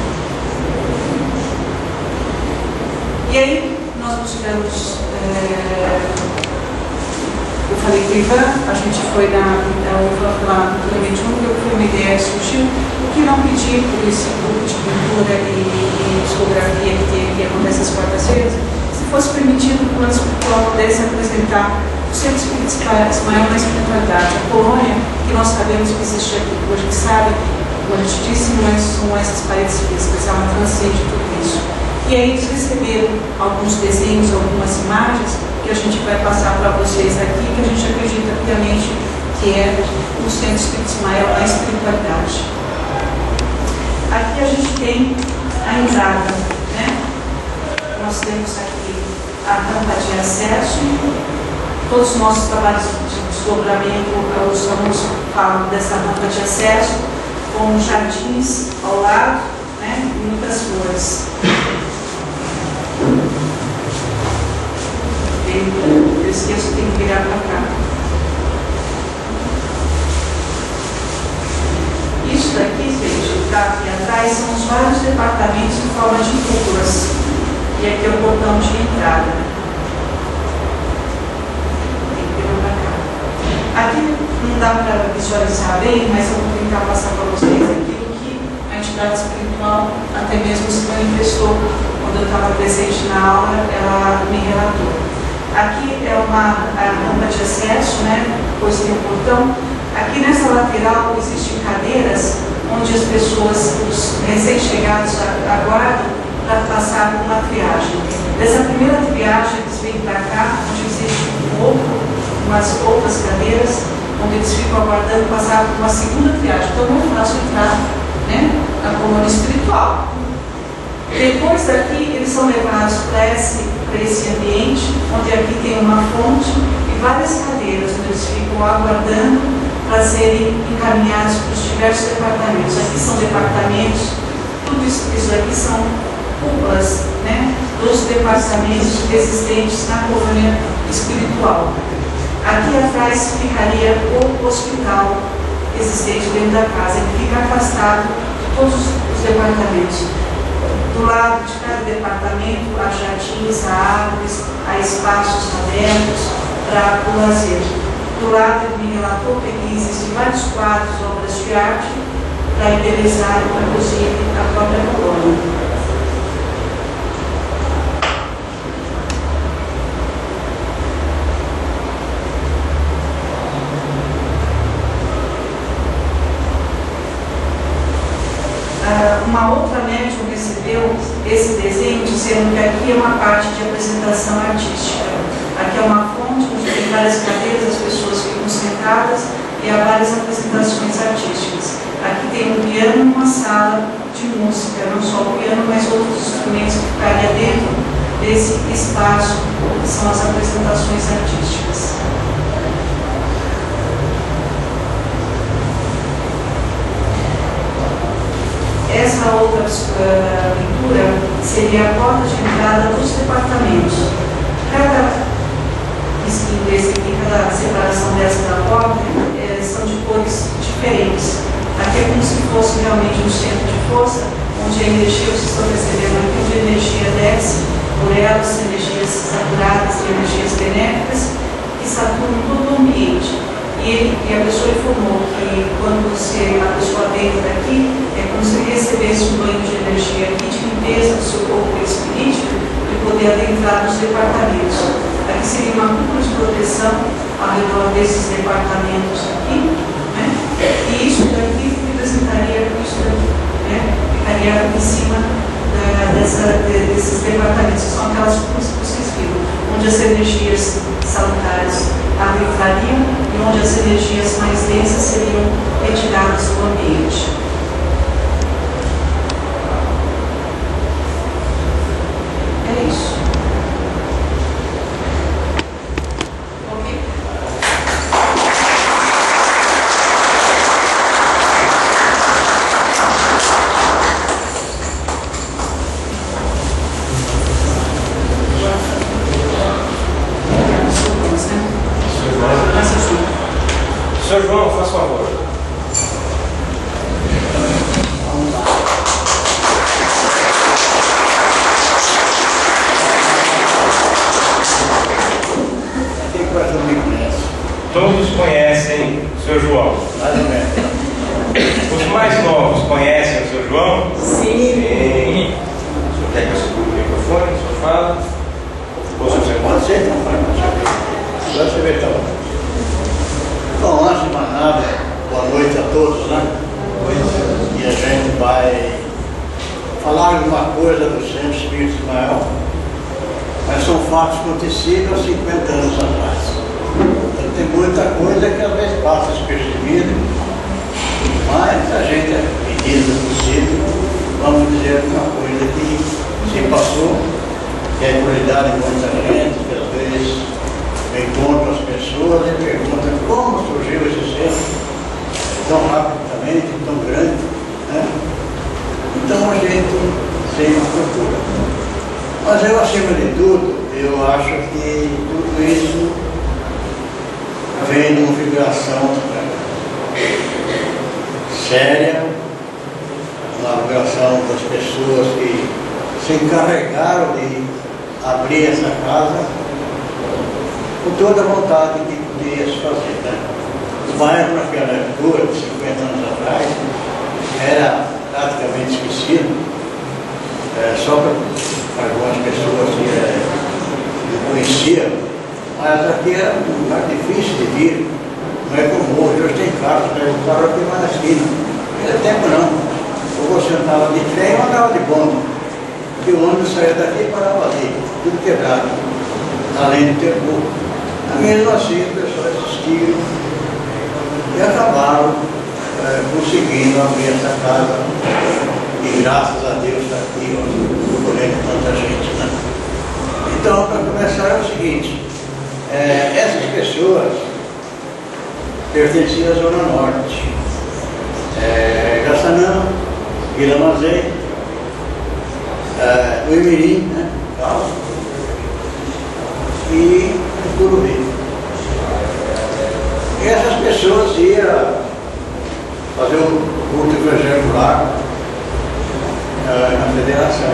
E aí nós buscamos eu falei com o Ivan, a gente foi lá no Clemente Júnior, foi uma ideia que surgiu, o que não pedir por esse grupo de pintura e psicografia que acontece às quartas-feiras, se fosse permitido que o plano espiritual pudesse apresentar o centro espírita Ismael na espiritualidade, a colônia que nós sabemos que existe aqui, hoje que sabe, como a gente disse, não são essas paredes físicas, ela transcende tudo isso. E aí eles receberam alguns desenhos, algumas imagens que a gente vai passar para vocês aqui, que a gente acredita piamente que é o Centro Espírita Ismael na espiritualidade. Aqui a gente tem a entrada, né? Nós temos aqui a rampa de acesso, todos os nossos trabalhos de desdobramento, os alunos falam dessa rampa de acesso, com jardins ao lado, né? E muitas flores. Eu esqueço, tem que virar para cá. Isso daqui, gente, está aqui atrás, são os vários departamentos em forma de cúpulas. E aqui é o portão de entrada. Tem que virar para cá. Aqui não dá para visualizar bem, mas eu vou tentar passar para vocês aquilo que a entidade espiritual até mesmo se manifestou quando eu estava presente na aula, ela me relatou. Aqui é uma rampa de acesso, né? Depois tem um portão. Aqui nessa lateral existem cadeiras onde as pessoas, os recém-chegados, aguardam para passar por uma triagem. Dessa primeira triagem, eles vêm para cá, onde existe umas outras cadeiras, onde eles ficam aguardando passar por uma segunda triagem. Então, não é fácil entrar, né, na colônia espiritual. Depois daqui, eles são levados para esse ambiente, onde aqui tem uma fonte e várias cadeiras, onde eles ficam aguardando para serem encaminhados para os diversos departamentos. Aqui são departamentos, tudo isso aqui são cúpulas, né, dos departamentos existentes na colônia espiritual. Aqui atrás ficaria o hospital existente dentro da casa, ele fica afastado de todos os departamentos. Do lado de cada departamento há jardins, há árvores, há espaços abertos para o lazer. Do lado ele me relatou que aqui existem vários quadros, obras de arte, para embelezar, inclusive, a própria colônia. Uma outra médium recebeu esse desenho dizendo que aqui é uma parte de apresentação artística. Aqui é uma fonte onde tem várias cadeiras, as pessoas ficam sentadas e há várias apresentações artísticas. Aqui tem um piano e uma sala de música, não só o piano, mas outros instrumentos que ficariam dentro desse espaço que são as apresentações artísticas. Essa outra pintura seria a porta de entrada dos departamentos. Cada risquinho desse aqui, cada separação dessa da porta, são de cores diferentes. Aqui é como se fosse realmente um centro de força, onde a energia, vocês estão percebendo aqui, onde a energia desce por elas, energias saturadas e energias benéficas, que saturam todo o ambiente. E a pessoa informou que quando a pessoa entra aqui, é como se recebesse um banho de energia aqui, de limpeza do seu corpo espiritual, e poder adentrar nos departamentos. Aqui seria uma cúpula de proteção ao redor desses departamentos aqui, né? E isso daqui representaria isso daqui, né? Ficaria em cima desses departamentos, que são aquelas cúpulas que vocês viram, onde as energias salutares adentrariam e onde as energias mais densas seriam retiradas do ambiente. É isso. Ok? Senhor João, faz favor. Todos conhecem o Sr. João. Os mais novos conhecem o Sr. João? Sim. Sim. O senhor quer que eu segure o microfone? O senhor fala? Ou se você Pode ser, não pode ser. Ver, tá bom. Bom, antes de mais nada, boa noite a todos, né? E a gente vai falar alguma coisa do Centro Espírito Ismael, mas são fatos acontecidos há 50 anos atrás. Então tem muita coisa que às vezes passa despercebida, mas a gente, à medida do possível, vamos dizer alguma coisa que se passou, que é curiosidade de muita gente, que às vezes encontra as pessoas e pergunta como surgiu esse centro tão rapidamente, tão grande, né? Então a gente tem uma procura. Mas eu, acima de tudo, eu acho que tudo isso vem de uma vibração séria, uma vibração das pessoas que se encarregaram de abrir essa casa com toda a vontade que podia se fazer, né? O bairro, naquela época, 50 anos atrás, era praticamente esquecido, só para algumas pessoas que conheciam, mas aqui era um lugar difícil de vir, não é como hoje tem carros, o carro aqui vai na esquina. Naquele tempo não, ou você andava de trem ou andava de bonde, e o ônibus saía daqui e parava ali, tudo quebrado, além de ter pouco. Mesmo assim, as pessoas assistiram e acabaram conseguindo abrir essa casa. E graças a Deus está aqui, colhendo tanta gente. Né? Então, para começar, é o seguinte: essas pessoas pertenciam à Zona Norte. Jaçanã, Vila Mazei, o Imirim, né? E o Turubi. E essas pessoas iam fazer o culto evangélico lá na federação.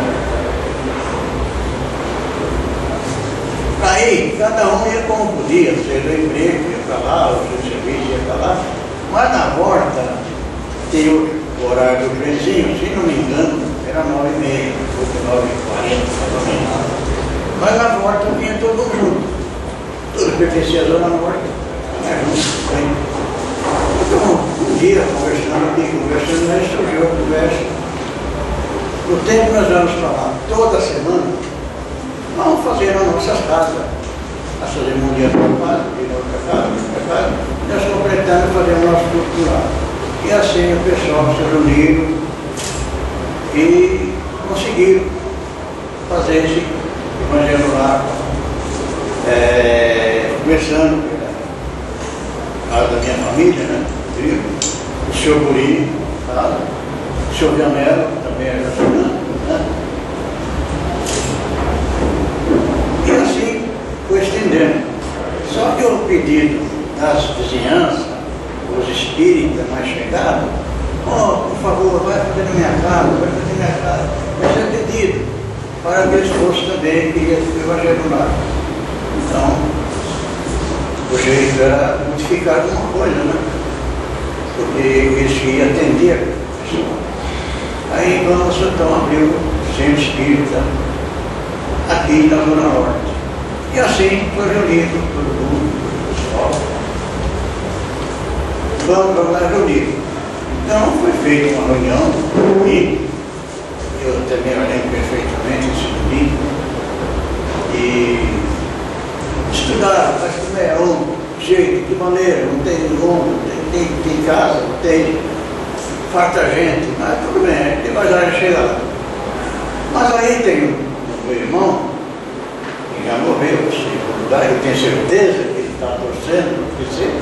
Aí, cada um ia como podia, seja o emprego, ia para lá, o seu serviço ia para lá, mas na porta tem o horário do trenzinho, se não me engano, era 9h30, 9h40, mas na porta vinha todo mundo junto. Tudo pertencia à Zona Norte, então, um dia, conversando aí surgiu a conversa. No tempo nós vamos falar, toda semana, vamos fazer nas nossas casas. Nós fazemos um dia numa casa, um dia na outra casa, e nós completamos fazer o nosso culto lá. E assim o pessoal se reuniu e conseguiram fazer esse evangelho lá. Começando pela casa da minha família, né? O senhor Guri, o senhor Vianello, também era ajudando, né? E assim foi estendendo. Só que o pedido das vizinhanças, os espíritas mais chegados, por favor, vai fazer na minha casa, vai ser pedido para que eles fossem também que o evangelho lá. Então, o jeito era modificar alguma coisa, né? Porque eles iam atender a pessoa. Aí vamos então abrir o centro espírita aqui na Zona Norte. E assim foi reunido todo mundo, o pessoal. Vamos lá reunir. Então foi feita uma reunião e eu também lembro perfeitamente esse domingo. E estudar, mas como é um jeito, de maneira, não tem mundo, tem casa, não tem farta gente, mas tudo bem, devagar chega lá. Mas aí tem o meu irmão, que já morreu, eu tenho certeza que ele está torcendo, não sei.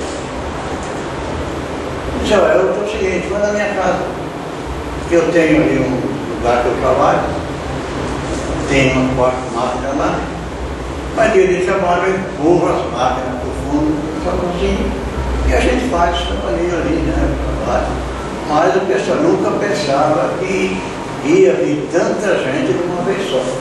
Disse, olha, eu estou o seguinte, vai na minha casa, eu tenho ali um lugar que eu trabalho, tem uma quarta máquina lá. Mas ele trabalha, empurra as máquinas para o fundo, para a cozinha, e a gente faz trabalhinho ali, né? Mas o pessoal nunca pensava que ia vir tanta gente de uma vez só.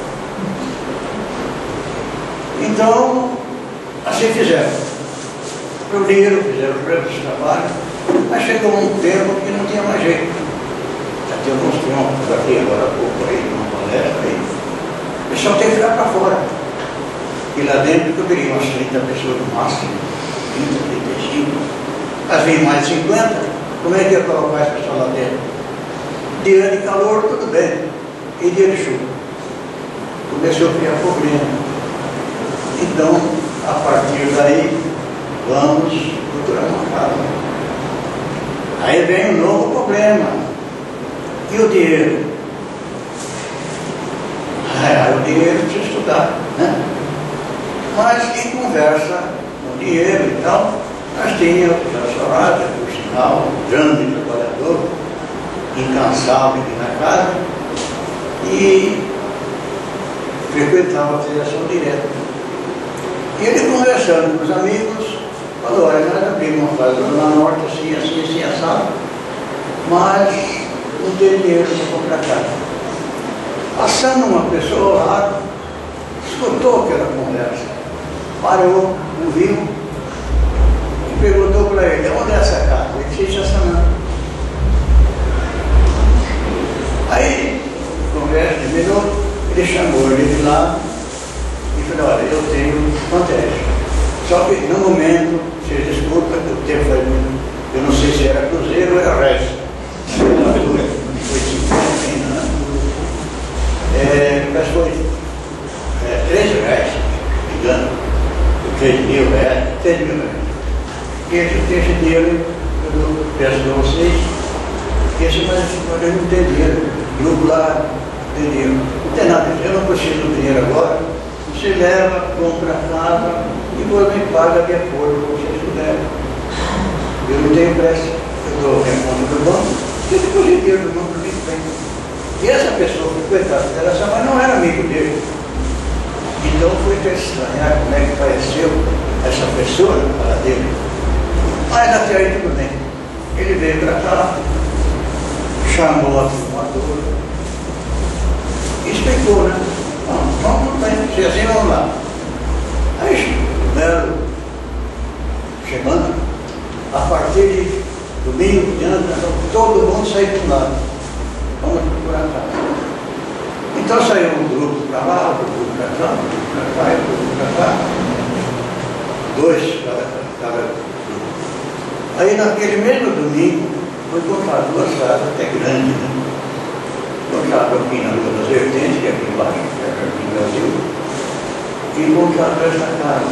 Então, assim fizeram. Reuniram, fizeram grandes trabalhos, mas chegou um tempo que não tinha mais jeito. Já tinha alguns troncos aqui agora há pouco aí, numa palestra aí. O pessoal tem que ficar para fora. E lá dentro caberiam umas 30 pessoas no máximo, 30, 35. Mas vem mais de 50, como é que ia colocar esse pessoal lá dentro? Dia de calor, tudo bem. E dia de chuva? Começou a criar problema. Então, a partir daí, vamos procurar uma casa. Aí vem um novo problema. E o dinheiro? O dinheiro precisa estudar, né? Mas em conversa no dinheiro e tal, nós tínhamos o Soraya, por sinal, um grande trabalhador, incansável aqui na casa, e frequentava a federação direta. E ele conversando com os amigos, falou, olha, nós abrimos uma casa na Norte, assim, assado, mas não tem dinheiro para comprar casa. Passando uma pessoa ao lado, escutou aquela conversa, parou, ouviu, perguntou para ele, onde é essa casa? Ele disse, Jaçanã. Aí, conversa, terminou, ele chamou ele de lá e falou, olha, eu tenho contégio. Só que no momento, vocês desculpa, o tempo foi muito, eu não sei se era cruzeiro ou era resto. Foi 50 anos. Mas foi 3 reais, se não me engano, 3 mil reais, 3 mil reais. Esse dinheiro eu peço para vocês, mas eu não tenho dinheiro, grupo lá não tem dinheiro, não tem nada, eu não preciso do dinheiro agora, você leva, compra a casa e depois me paga de acordo com o que vocês puderem. Eu não tenho pressa, eu dou reconto do banco, eu deposito dinheiro do banco, muito bem. E essa pessoa, coitada, mas não era amigo dele. Então foi para estranhar como é que apareceu essa pessoa na cara dele. Mas até aí tudo bem. Ele veio para cá, chamou a filmadora, explicou, né? Vamos bem, se assim vamos lá. Aí, Belo, chegando, a partir de domingo, diante, todo mundo saiu de um lado. Vamos procurar cá. Então saiu um grupo para lá, outro grupo para cá, outro grupo para cá, outro grupo para cá. 2 cada grupo. Aí naquele mesmo domingo, foi encontrado 2 casas, até grandes, né? Encontrado aqui na Rua das Vertentes, que é aqui embaixo, que é aqui no Brasil, e encontrado essa casa.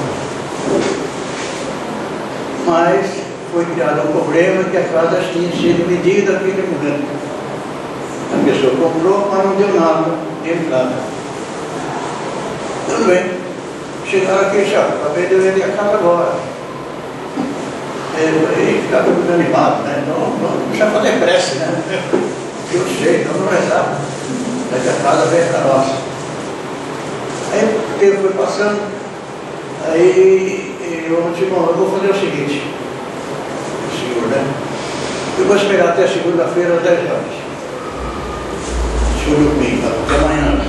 Mas foi criado um problema que a casa tinha sido vendida naquele momento. A pessoa comprou, mas não deu nada de entrada. Tudo bem. Chegaram aqui, já, acabei de vender a casa agora. Ele ficava muito animado, né? Não precisa fazer pressa, né? Eu sei, então não é nada. Mas a casa vem para nós. Aí o tempo foi passando, aí eu disse, bom, eu vou fazer o seguinte, o senhor, né? Eu vou esperar até segunda-feira às 10 horas. Domingo, até amanhã,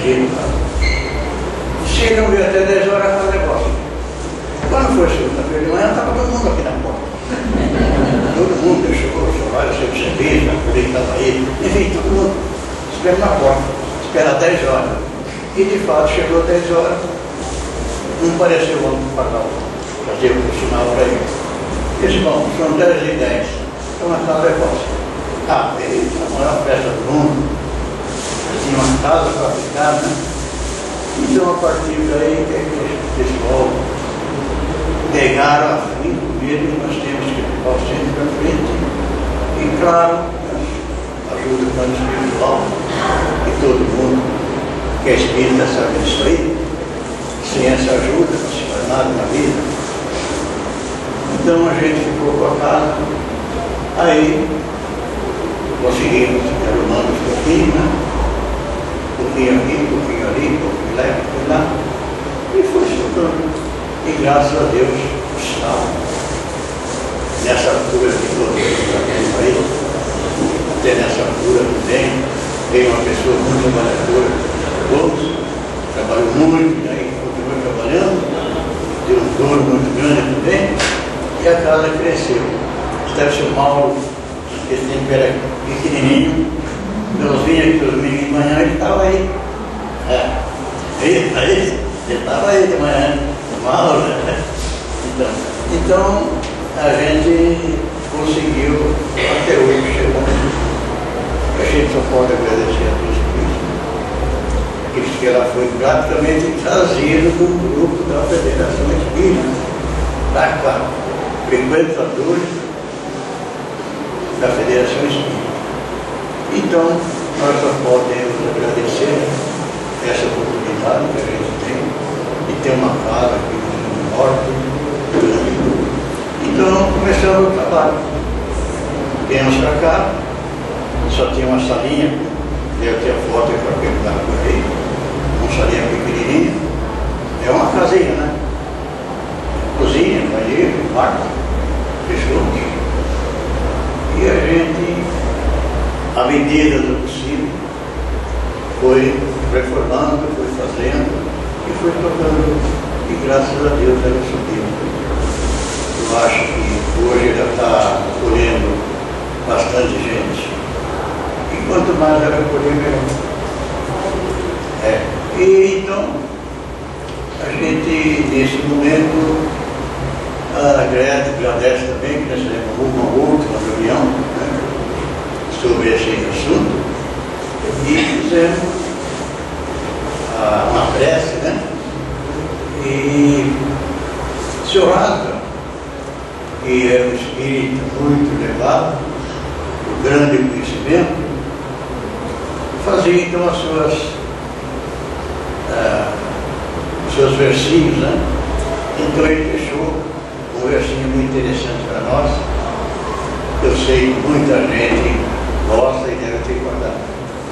se ele não vier até 10 horas, faz negócio. Quando foi segunda-feira de manhã, estava todo mundo aqui na porta. Todo mundo deixou o celular, seu serviço, a polícia estava aí, enfim, todo mundo esperando na porta, espera 10 horas. E de fato chegou 10 horas, não pareceu o homem para pagar o fazer o sinal para ele. Disse, bom, são 10h10, então a casa é vossa. Ele, a maior festa do mundo. Tinha uma casa para ficar, né? Então, a partir daí, o pessoal pegaram a frente mesmo, nós temos que ficar sempre para frente. E, claro, ajuda o plano espiritual, e todo mundo que é espírita sabe disso aí. Sem essa ajuda, não se faz nada na vida. Então, a gente ficou com a casa, aí conseguimos arrumar um pouquinho, né? Pouquinho aqui, pouquinho ali, pouquinho lá, pouquinho lá. E foi estudando. E graças a Deus está nessa altura que todos temos aí, até nessa altura também, tem uma pessoa muito trabalhadora, todos, trabalhou muito, e aí continuou trabalhando, deu um dono muito grande também, e a casa cresceu. Deve ser o Mauro, esse tempo era pequenininho. Nós vinha aqui os meninos de manhã, ele estava aí. Ele estava aí de manhã, mal, né? Então, a gente conseguiu até hoje chegar. A gente só pode agradecer a Deus por isso. Aquilo que ela foi praticamente trazido do grupo da Federação Espírita, para cá, frequentadores da Federação Espírita. Então, nós só podemos agradecer essa oportunidade que a gente tem de ter uma casa aqui no norte, grande. Então, começamos o trabalho. Viemos para cá, só tinha uma salinha, eu tenho a foto para perguntar por aí, uma salinha pequenininha. É uma casinha, né? Cozinha, banheiro, quarto, fechou. E a gente, à medida do possível, foi reformando, foi fazendo e foi tocando. E graças a Deus ela subiu. eu acho que hoje já está acolhendo bastante gente. E quanto mais ela acolher, melhor. E então, a gente, nesse momento, a Greta já desce também, que nós fizemos uma outra reunião, né, sobre esse assunto, e fizemos uma prece, né? E o senhor Raza, que é um espírito muito elevado, de grande conhecimento, fazia então os seus versinhos, né? Então ele deixou um versinho muito interessante para nós. Eu sei que muita gente gosta e deve ter guardado.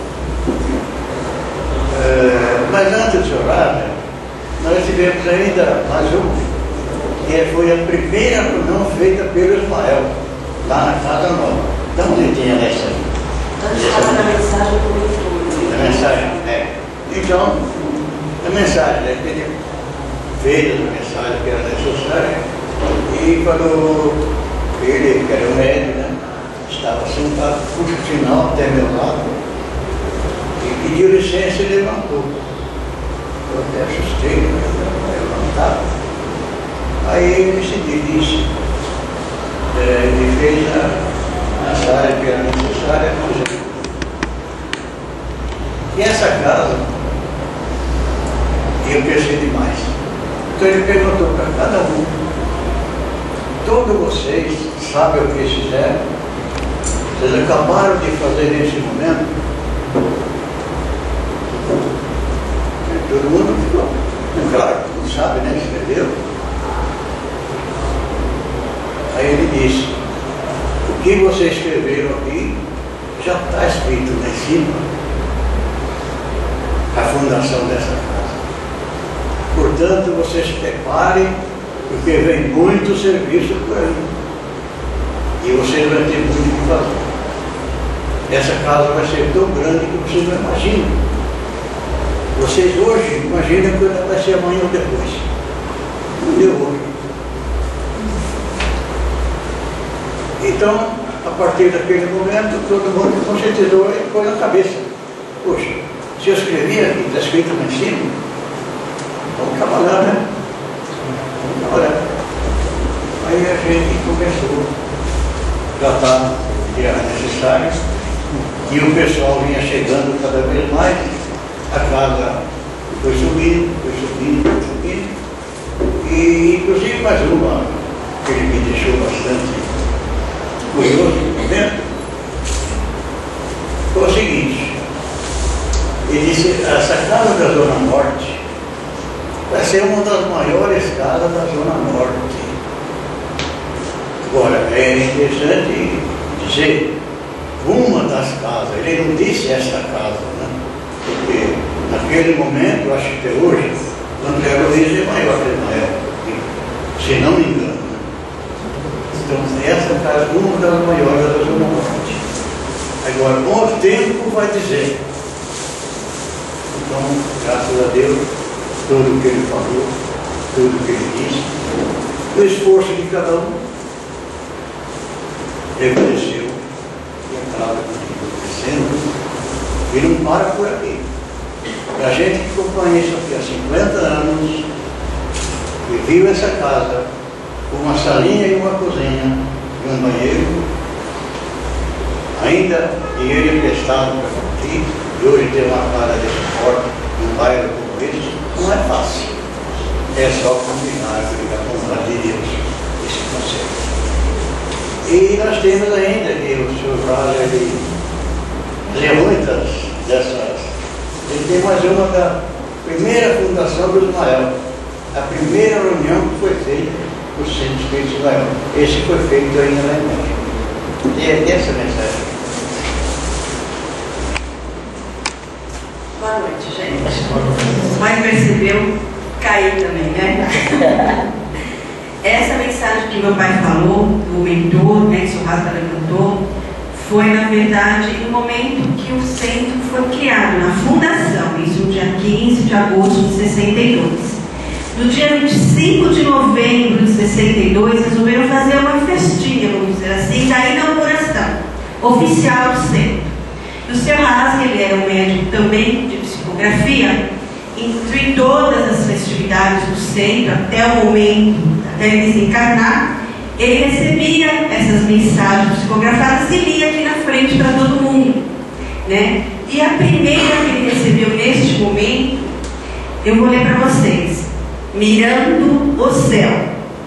Mas antes de orar, nós tivemos ainda mais que foi a primeira reunião feita pelo Ismael, lá na Casa Nova. Então onde tinha essa? Estava na mensagem do leitor. A mensagem, Então, a mensagem, ele fez a mensagem que era necessária e falou, ele, que era o médico, né, estava sentado, puxa o sinal até meu lado e pediu licença e levantou. Eu até assustei, levantado. Aí ele se disse, ele fez a mensagem que era necessária, e essa casa eu pensei demais. Então ele perguntou para cada um, todos vocês sabem o que fizeram? Vocês acabaram de fazer nesse momento? E todo mundo ficou, claro, não sabe, né? Escreveu. Aí ele disse, o que vocês escreveram aqui já está escrito lá em cima, a fundação dessa casa. Portanto, vocês se preparem, porque vem muito serviço por aí. E vocês vão ter muito o que fazer. Essa casa vai ser tão grande que vocês não imaginam. Vocês hoje imaginam que ela vai ser amanhã ou depois. Não deu hoje. Então, a partir daquele momento, todo mundo conscientizou e põe na cabeça. Poxa, se eu escrevi aqui, está escrito lá em cima, vamos trabalhar, né? Vamos trabalhar. Aí a gente começou a tratar o que era necessário e o pessoal vinha chegando cada vez mais, a casa foi subindo, e inclusive mais uma que ele me deixou bastante curioso no momento, foi o seguinte, ele disse, essa casa da Zona Norte vai ser uma das maiores casas da Zona Norte. Agora, é interessante dizer, uma das casas, ele não disse esta casa, né? Porque naquele momento, eu acho que até hoje, André Luiz é maior que Ismael, se não me engano. Né? Então, essa casa é uma das maiores da Zona Norte. Agora, com o tempo vai dizer. Então, graças a Deus, tudo o que ele falou, tudo o que ele disse, o esforço de cada um reconheceu e a casa continua crescendo e não para por aqui. A gente que acompanha isso aqui há 50 anos e viu essa casa com uma salinha e uma cozinha e um banheiro, ainda dinheiro emprestado para curtir, e hoje ter uma casa desse porte, um bairro como esse, não é fácil. É só combinar e a vontade de Deus. Isso consegue. E nós temos ainda que o senhor Vale, ele tem muitas dessas. Ele tem mais uma da primeira fundação do Ismael. A primeira reunião que foi feita no Centro Espírita Ismael. Esse foi feito ainda lá em México. E é essa mensagem. Boa noite, gente. Mas percebeu, caí também, né? Essa mensagem que meu pai falou, o mentor, né, que o Rasta levantou, foi, na verdade, no momento que o centro foi criado, na fundação, isso no dia 15 de agosto de 62. no dia 25 de novembro de 62, resolveram fazer uma festinha, vamos dizer assim, da inauguração oficial do centro. E o Sr. Haas, ele era um médico também de psicografia, entre todas as festividades do centro, até o momento, até ele desencarnar, ele recebia essas mensagens psicografadas e lia aqui na frente para todo mundo, né? E a primeira que ele recebeu neste momento, eu vou ler para vocês. Mirando o céu,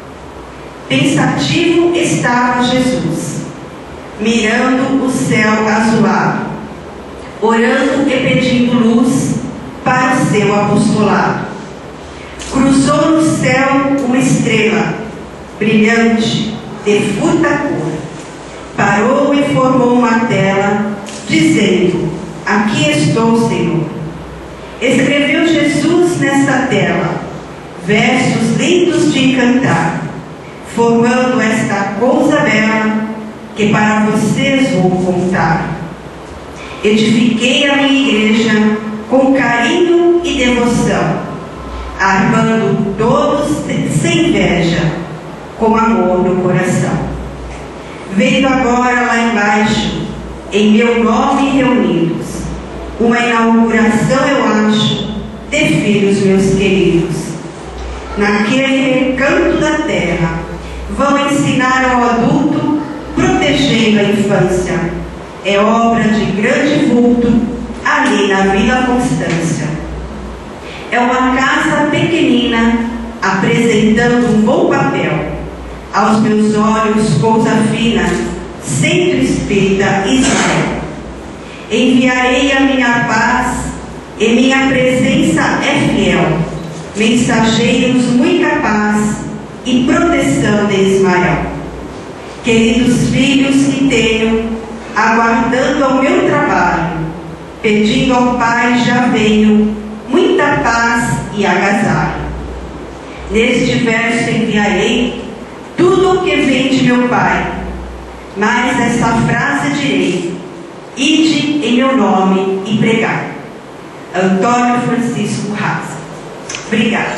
pensativo estava Jesus, mirando o céu azulado, orando e pedindo luz para o seu apostolado. Cruzou no céu uma estrela brilhante, de furta cor. Parou e formou uma tela, dizendo: aqui estou, Senhor. Escreveu Jesus nesta tela versos lindos de encantar, formando esta coisa bela que para vocês vou contar. Edifiquei a minha igreja com carinho e devoção, armando todos sem inveja, com amor no coração. Vendo agora lá embaixo, em meu nome reunidos, uma inauguração, eu acho, de filhos meus queridos. Naquele recanto da terra, vão ensinar ao adulto, protegendo a infância. É obra de grande vulto, ali na Vila Constância. É uma casa pequenina, apresentando um bom papel. Aos meus olhos, coisa fina, Centro Espírita Israel. Enviarei a minha paz, e minha presença é fiel, mensageiros muito capazes e proteção de Ismael. Queridos filhos que tenho, aguardando ao meu trabalho, pedindo ao Pai já venho, muita paz e agasalho. Neste verso enviarei tudo o que vem de meu Pai, mas essa frase direi: ide em meu nome e pregai. Antônio Francisco Haas. Obrigada.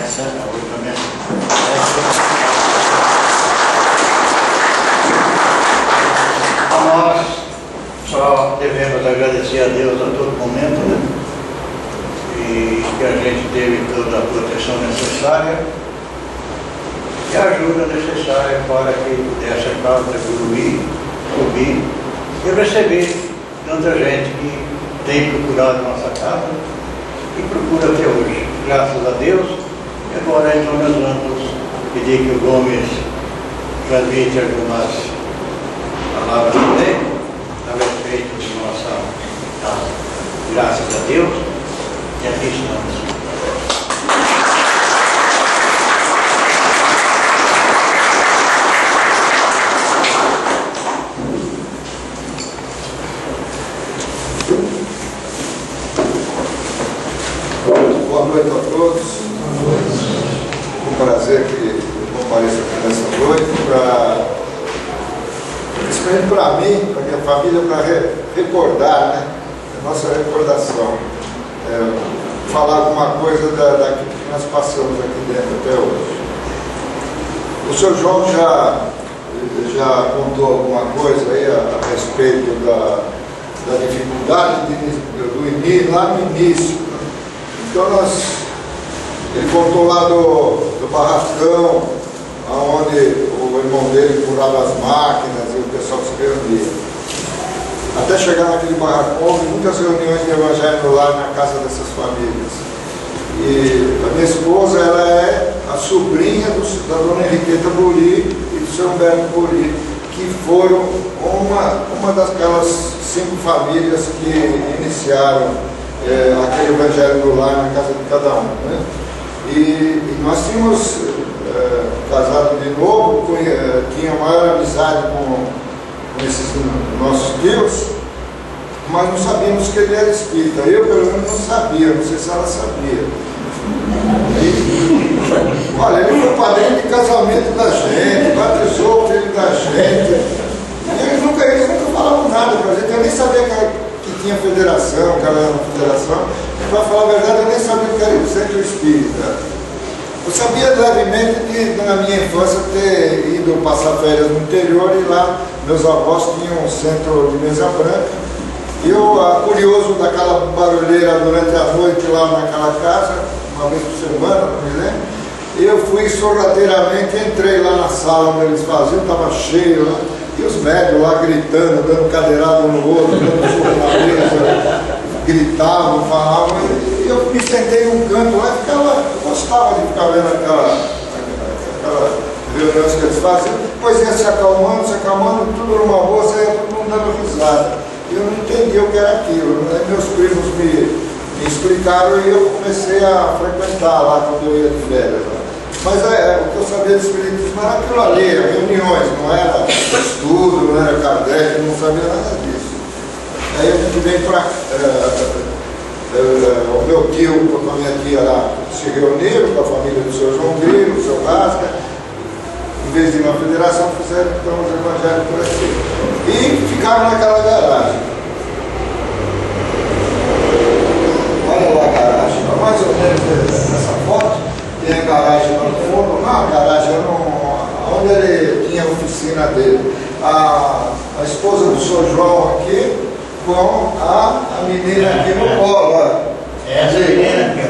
Nós só devemos agradecer a Deus a todo momento, né? E que a gente teve toda a proteção necessária e a ajuda necessária para que pudesse a causa evoluir, subir e receber tanta gente que tem procurado nossa casa e procura até hoje. Graças a Deus. E agora então nós vamos pedir que o Gomes transmite algumas palavras também a respeito de nossa casa. Graças a Deus. E aqui estamos. Boa noite a todos. É um prazer que eu compareça aqui nessa noite, principalmente para mim, para minha família, para recordar, né, a nossa recordação. Falar alguma coisa daquilo que nós passamos aqui dentro até hoje. O Sr. João já contou alguma coisa aí a respeito da dificuldade do início, lá no início. Então ele contou lá do barracão, onde o irmão dele empurrava as máquinas e o pessoal se reunia. Até chegar naquele barracão, houve muitas reuniões de evangelho no lar na casa dessas famílias. E a minha esposa, ela é a sobrinha da dona Henriqueta Buri e do seu Humberto Buri, que foram uma daquelas 5 famílias que iniciaram aquele evangelho no lar na casa de cada um, né? E nós tínhamos casado de novo, tinha maior amizade com esses nossos tios, mas não sabíamos que ele era espírita. Eu, pelo menos, não sabia, não sei se ela sabia. E, olha, ele foi padrinho de casamento da gente, batizou o filho da gente. Eles nunca falavam nada pra gente. Eu nem sabia que tinha federação, que ela era uma federação. Para falar a verdade, eu nem sabia que era o Centro Espírita. Eu sabia levemente de, na minha infância, ter ido passar férias no interior e lá meus avós tinham um centro de mesa branca. E eu, curioso daquela barulheira durante a noite lá naquela casa, uma vez por semana, não me lembro, eu fui sorrateiramente, entrei lá na sala onde eles faziam, estava cheio lá, e os médios lá gritando, dando cadeirada um no outro, dando soco na mesa, gritavam, falavam, e eu me sentei num canto lá e ficava, eu gostava de ficar vendo aquela reuniões que eles faziam, depois ia se acalmando, tudo numa boa, saia todo mundo dando risada. Eu não entendia o que era aquilo, né? Meus primos me explicaram e eu comecei a frequentar lá quando eu ia de férias. Mas o que eu sabia de espiritismo era aquilo ali, reuniões, não era estudo, não era Kardec, eu não sabia nada disso. Aí a gente vem para o meu tio com a minha tia lá se reuniram com a família do seu João Grilo, do seu Rasca, em vez de ir na federação, fizeram então os evangelhos por aqui. E ficaram naquela garagem. Olha lá a garagem, mais ou menos nessa foto, tem a garagem lá no fundo, não, a garagem onde ele tinha a oficina dele. A esposa do Sr. João aqui, com a menina aqui no colo. Essa menina aqui,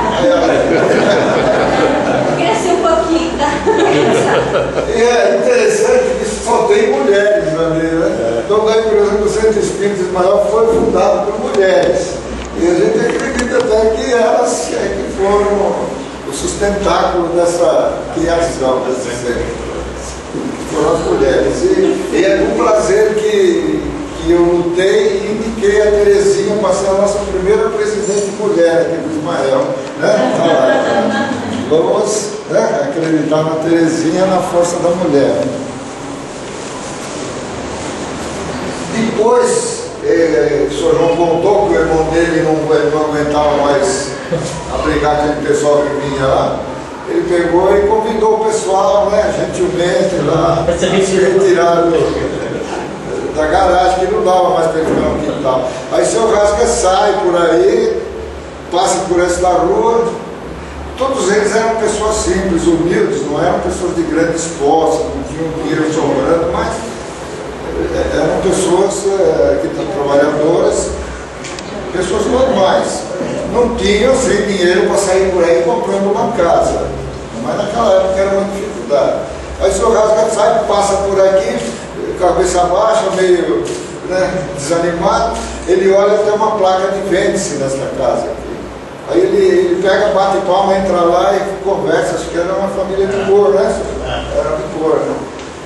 Cresce um pouquinho, tá? E é interessante que só tem mulheres ali, né? Então, da empresa do Centro Espírita Ismael foi fundado por mulheres. E a gente acredita até que elas que foram o sustentáculo dessa criação, desse centro. Foram as mulheres. E é com prazer que eu lutei e indiquei a Terezinha para ser a nossa primeira presidente mulher aqui do Ismael. Né? Vamos, né, acreditar na Terezinha, na força da mulher. Depois, o Sr. João contou que o irmão dele não aguentava mais abrigar aquele pessoal que vinha lá. Ele pegou e convidou o pessoal, né, gentilmente, lá, a se retirar da garagem, que não dava mais para ele ficar no quintal. Aí o seu Rasca sai por aí, passa por essa rua. Todos eles eram pessoas simples, humildes, não eram pessoas de grandes posses, não tinham dinheiro sobrando, mas eram pessoas trabalhadoras, pessoas normais. Não tinham sem dinheiro para sair por aí comprando uma casa, mas naquela época era uma dificuldade. Aí o seu Rasga sai, passa por aqui, cabeça baixa, meio, né, desanimado, ele olha até uma placa de vende-se nessa casa aqui. Aí ele pega, bate palma, entra lá e conversa, acho que era uma família de cor, né? Era de cor, né?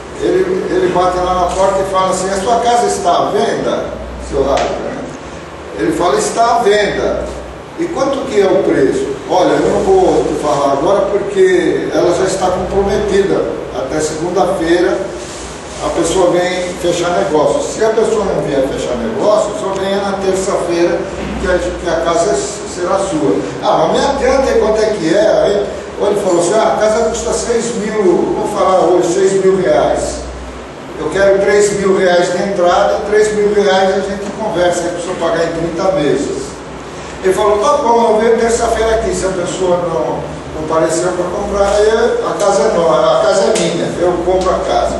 Ele bate lá na porta e fala assim: a sua casa está à venda, seu Rasga? Ele fala: está à venda. E quanto que é o preço? Olha, eu não vou te falar agora porque ela já está comprometida. Até segunda-feira a pessoa vem fechar negócio. Se a pessoa não vier fechar negócio, só venha na terça-feira que a casa será sua. Ah, mas me adianta quanto é que é? Aí ele falou assim: a casa custa 6 mil, vou falar hoje, 6 mil reais. Eu quero 3 mil reais de entrada e 3 mil reais a gente conversa, aí precisa pagar em 30 meses. Ele falou: tá bom, eu venho terça-feira aqui, se a pessoa não compareceu para comprar, aí a casa é nova, a casa é minha, eu compro a casa.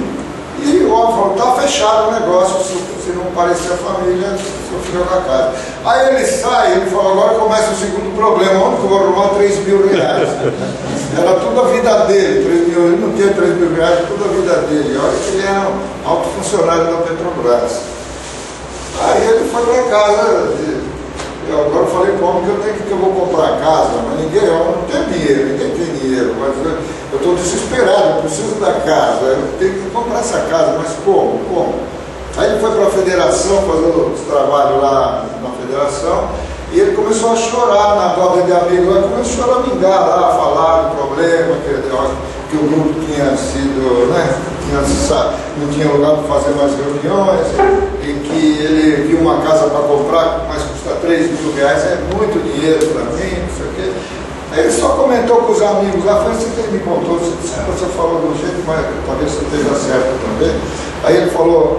E o homem falou: tá fechado o negócio, se não parecer a família, se eu ficar com a casa. Aí ele sai, ele falou: agora começa o segundo problema, onde que eu vou arrumar 3 mil reais? Era toda a vida dele, 3 mil, ele não tinha 3 mil reais, toda a vida dele. Olha que ele era um alto funcionário da Petrobras. Aí ele foi para casa. Eu agora falei para o homem que eu vou comprar a casa, mas ninguém, eu não tenho dinheiro, ninguém tem dinheiro, mas eu estou desesperado, eu preciso da casa, eu tenho que comprar essa casa, mas como? Aí ele foi para a federação, fazer os trabalhos lá na federação, e ele começou a chorar na roda de amigos, ele começou a choramingar lá, a falar do problema, que o grupo tinha sido, né, não tinha lugar para fazer mais reuniões, e que ele viu uma casa para comprar, mas custa 3 mil reais, é muito dinheiro para mim, não sei o quê. Aí ele só comentou com os amigos lá, foi assim que ele me contou, você falou de um jeito, mas talvez você esteja certo também. Aí ele falou: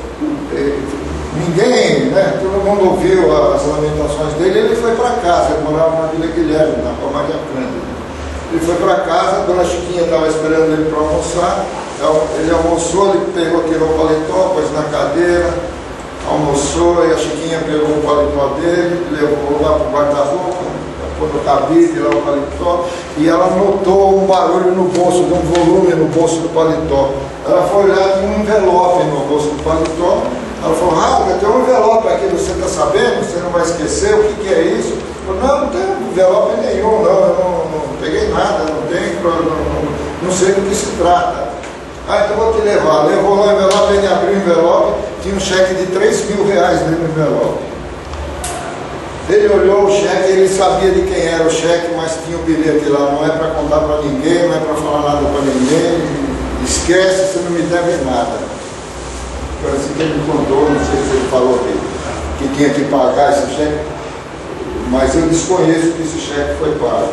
ninguém, né, todo mundo ouviu as lamentações dele, ele foi para casa, ele morava na Vila Guilherme, na Maria Cândida. Ele foi para casa, a dona Chiquinha estava esperando ele para almoçar. Ele almoçou, ele pegou, tirou o paletó, pôs na cadeira, almoçou, e a Chiquinha pegou o paletó dele, levou lá para o guarda-roupa, pôs no cabide lá o paletó, e ela notou um barulho no bolso, de um volume no bolso do paletó. Ela foi olhar, tinha um envelope no bolso do paletó. Ela falou: Rasga, tem um envelope aqui, você está sabendo? Você não vai esquecer? O que é isso? Eu falei: não tem envelope nenhum, não, eu não peguei nada, não sei do que se trata. Então vou te levar. Levou lá o envelope, ele abriu o envelope, tinha um cheque de R$3.000 dentro do envelope. Ele olhou o cheque, ele sabia de quem era o cheque, mas tinha o bilhete lá, não é para contar para ninguém, não é para falar nada para ninguém, esquece, você não me deve nada. Parece que ele me contou, não sei se ele falou que tinha que pagar esse cheque, mas eu desconheço que esse cheque foi pago.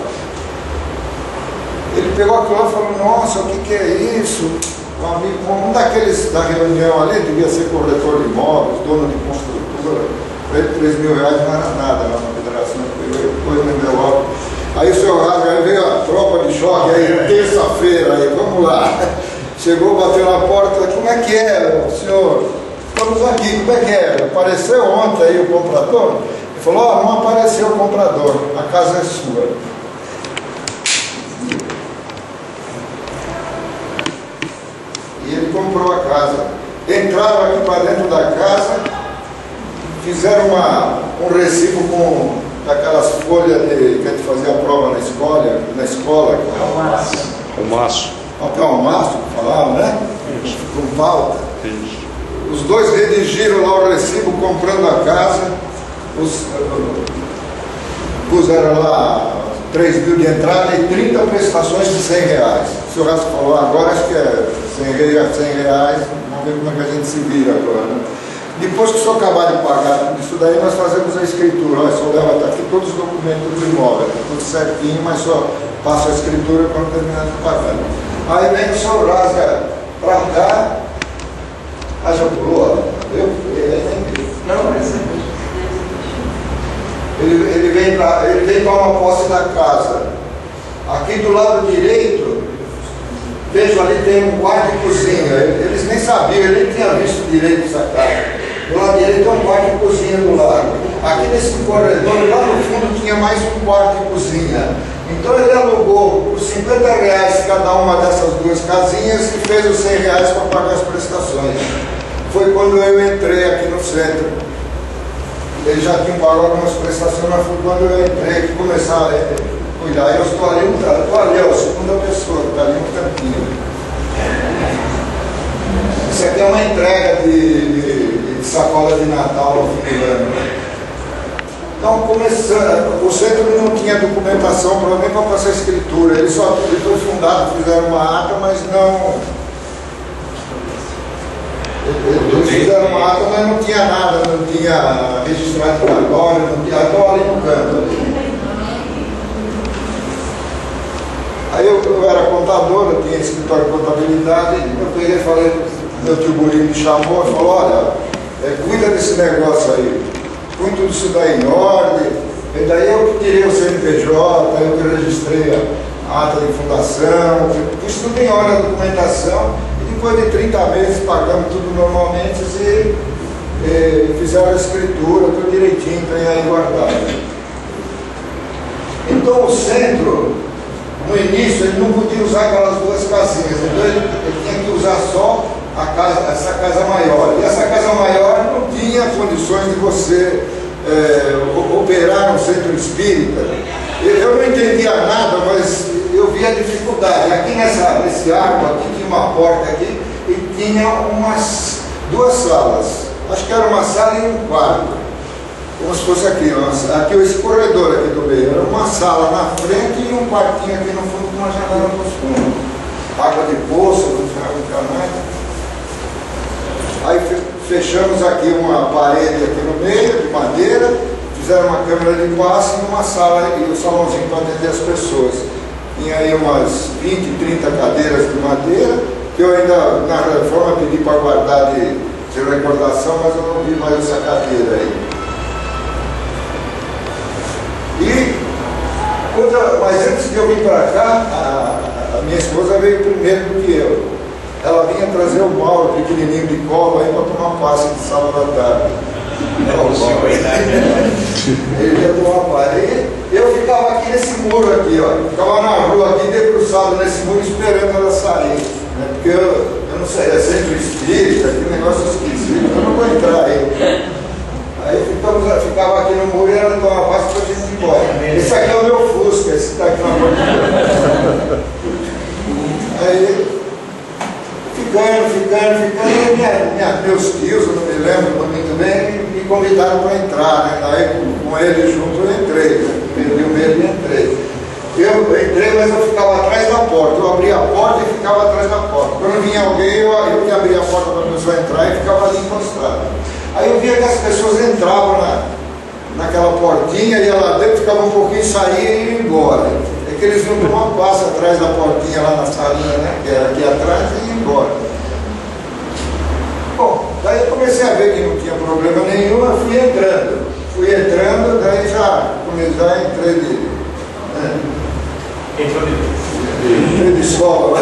Ele pegou aquilo lá e falou: nossa, o que é isso? Um daqueles da reunião ali devia ser corretor de imóveis, dono de construtora. Para ele R$3.000 não era nada lá na federação, ele pôs no envelope. Aí o senhor Rasga, aí veio a tropa de choque, aí terça-feira, aí vamos lá. Chegou, bateu na porta: como é que é, senhor? Estamos aqui, como é que é? Apareceu ontem aí o comprador? Ele falou: não apareceu o comprador, a casa é sua. E ele comprou a casa. Entraram aqui para dentro da casa, fizeram um recibo com aquelas folhas que a gente fazia a prova na escola. Almaço. Papel almaço, que falavam, né? Com pauta. Os dois redigiram lá o recibo comprando a casa, puseram lá R$3.000 de entrada e 30 prestações de R$100. O senhor Rasga falou: agora acho que é R$100, vamos ver como é que a gente se vira agora, né? Depois que o senhor acabar de pagar tudo isso daí, nós fazemos a escritura. Olha, o senhor leva até aqui todos os documentos do imóvel, tudo certinho, mas só passa a escritura quando terminar de pagar. Aí vem o senhor Rasga para cá, já pulou, viu? Não, ele vem tomar posse da casa. Aqui do lado direito, vejo ali tem um quarto e cozinha. Eles nem sabiam, ele nem tinha visto direito essa casa. Do lado direito tem um quarto e cozinha do lado. Aqui nesse corredor, lá no fundo, tinha mais um quarto e cozinha. Então ele alugou por R$50 cada uma dessas duas casinhas e fez os R$100 para pagar as prestações. Foi quando eu entrei aqui no centro. Ele já tinha pago algumas prestações, mas foi quando eu entrei que começaram a cuidar. Eu estou ali, a segunda pessoa que está ali no cantinho. Isso aqui é uma entrega de sacola de Natal ao fim do ano. Então, começando, o centro não tinha documentação nem para passar escritura. Ele foi fundado, fizeram uma ata, mas não. Eles fizeram uma ata, mas não tinha nada, não tinha registrado de cartório, não tinha. Estou ali no canto. Aí eu era contador, eu tinha escritório de contabilidade, eu peguei e falei, meu tio Burinho me chamou e falou: olha, cuida desse negócio aí, põe tudo isso daí em ordem. E daí eu tirei o CNPJ, eu que registrei a ata de fundação, pus tudo em ordem, a documentação, e depois de 30 meses pagamos tudo normalmente e fizeram a escritura, tudo direitinho, tem aí guardado. Então o centro, no início, ele não podia usar aquelas duas casinhas, então ele tinha que usar só essa casa maior. E essa casa maior não tinha condições de você operar no centro espírita. Eu não entendia nada, mas eu via a dificuldade. Aqui nesse arco, aqui tinha uma porta aqui e tinha umas duas salas. Acho que era uma sala e um quarto. Como se fosse aqui, esse corredor aqui do meio. Era uma sala na frente e um quartinho aqui no fundo com uma janela no fundo. Água de poço, não tinha nada. Aí fechamos aqui uma parede aqui no meio, de madeira, fizeram uma câmera de passe e uma sala e um salãozinho para atender as pessoas. Tinha aí umas 20, 30 cadeiras de madeira, que eu ainda, na reforma, pedi para guardar de recordação, mas eu não vi mais essa cadeira aí. E Mas antes de eu vir para cá, a minha esposa veio primeiro do que eu. Ela vinha trazer o Mauro, pequenininho de colo, aí para tomar passe de sábado à tarde. Ele ia tomar passe. Aí eu ficava aqui nesse muro aqui, ó. Ficava na rua aqui, debruçado nesse muro, esperando ela sair. Né? Porque eu não sei, é sempre espírita, que negócio esquisito, eu não vou entrar aí. Aí ficava aqui no muro e ela tomava passe para a gente ir embora. Esse aqui é o meu Fusca, esse está aqui na porta. Aí, ficando, meus tios, eu não me lembro muito bem, me convidaram para entrar, né? Aí com ele junto eu entrei, né? Perdi o medo e entrei. Eu entrei, mas eu ficava atrás da porta. Eu abria a porta e ficava atrás da porta. Quando vinha alguém, eu que abria a porta para a pessoa entrar e ficava ali encostado. Aí eu via que as pessoas entravam naquela portinha, ia lá dentro, ficava um pouquinho, saía e ia embora. É que eles iam tomar um passo atrás da portinha lá na salinha, né? Que era aqui atrás, e ia embora. Bom, daí eu comecei a ver que não tinha problema nenhum, eu fui entrando, daí já entrei de... Entrei de escola.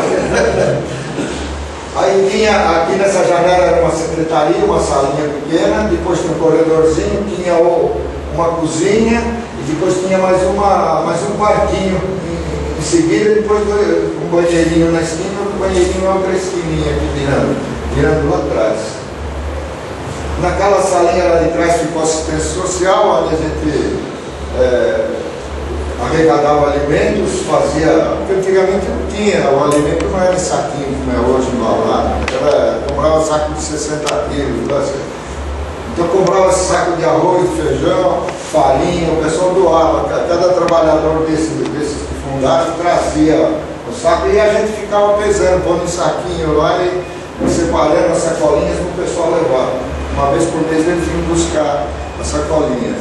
Aí tinha, aqui nessa janela era uma secretaria, uma salinha pequena, depois tinha um corredorzinho, tinha uma cozinha, e depois tinha mais um quartinho em seguida, depois um banheirinho na esquina, um banheirinho na outra esquininha aqui virando lá atrás. Naquela salinha lá de trás ficou assistência social, onde a gente arrecadava alimentos, porque antigamente não tinha, o alimento não era em saquinho como é hoje embalado, comprava saco de 60 quilos, então comprava esse saco de arroz, de feijão, farinha, o pessoal doava, cada trabalhador desses que fundaram trazia o saco e a gente ficava pesando, pondo em saquinho lá e separando as sacolinhas para o pessoal levar. Uma vez por mês eles vinham buscar as sacolinhas.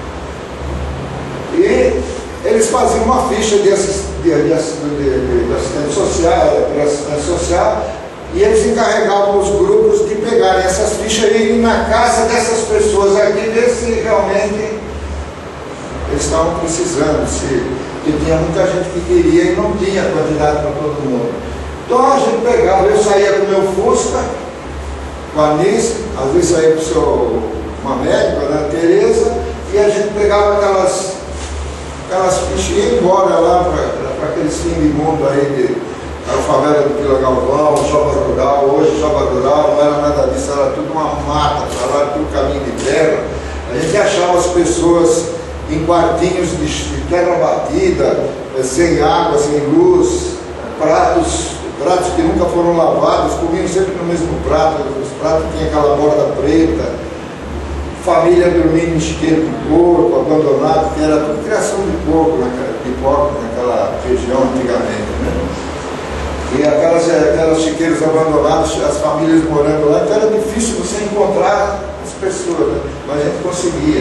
E eles faziam uma ficha de assistente social, e eles encarregavam os grupos de pegarem essas fichas e irem na casa dessas pessoas aqui, ver se realmente eles estavam precisando, porque tinha muita gente que queria e não tinha quantidade para todo mundo. Então a gente pegava, eu saía com o meu Fusca, com a Nice, às vezes saía com uma médica, a Tereza, e a gente pegava aquelas fichas e ia embora lá para aqueles fins de mundo aí, a favela do Vila Galvão, Jova Rural. Hoje Jova Rural não era nada disso, era tudo uma mata, para lá, tudo caminho de terra. A gente achava as pessoas em quartinhos de terra batida, sem água, sem luz, pratos que nunca foram lavados, comiam sempre no mesmo prato, os pratos tinham aquela borda preta, família dormindo em chiqueiro de porco, abandonado, que era tudo criação de porco naquela região antigamente, né? E aquelas chiqueiros abandonados, as famílias morando lá, então era difícil você encontrar as pessoas, né? Mas a gente conseguia.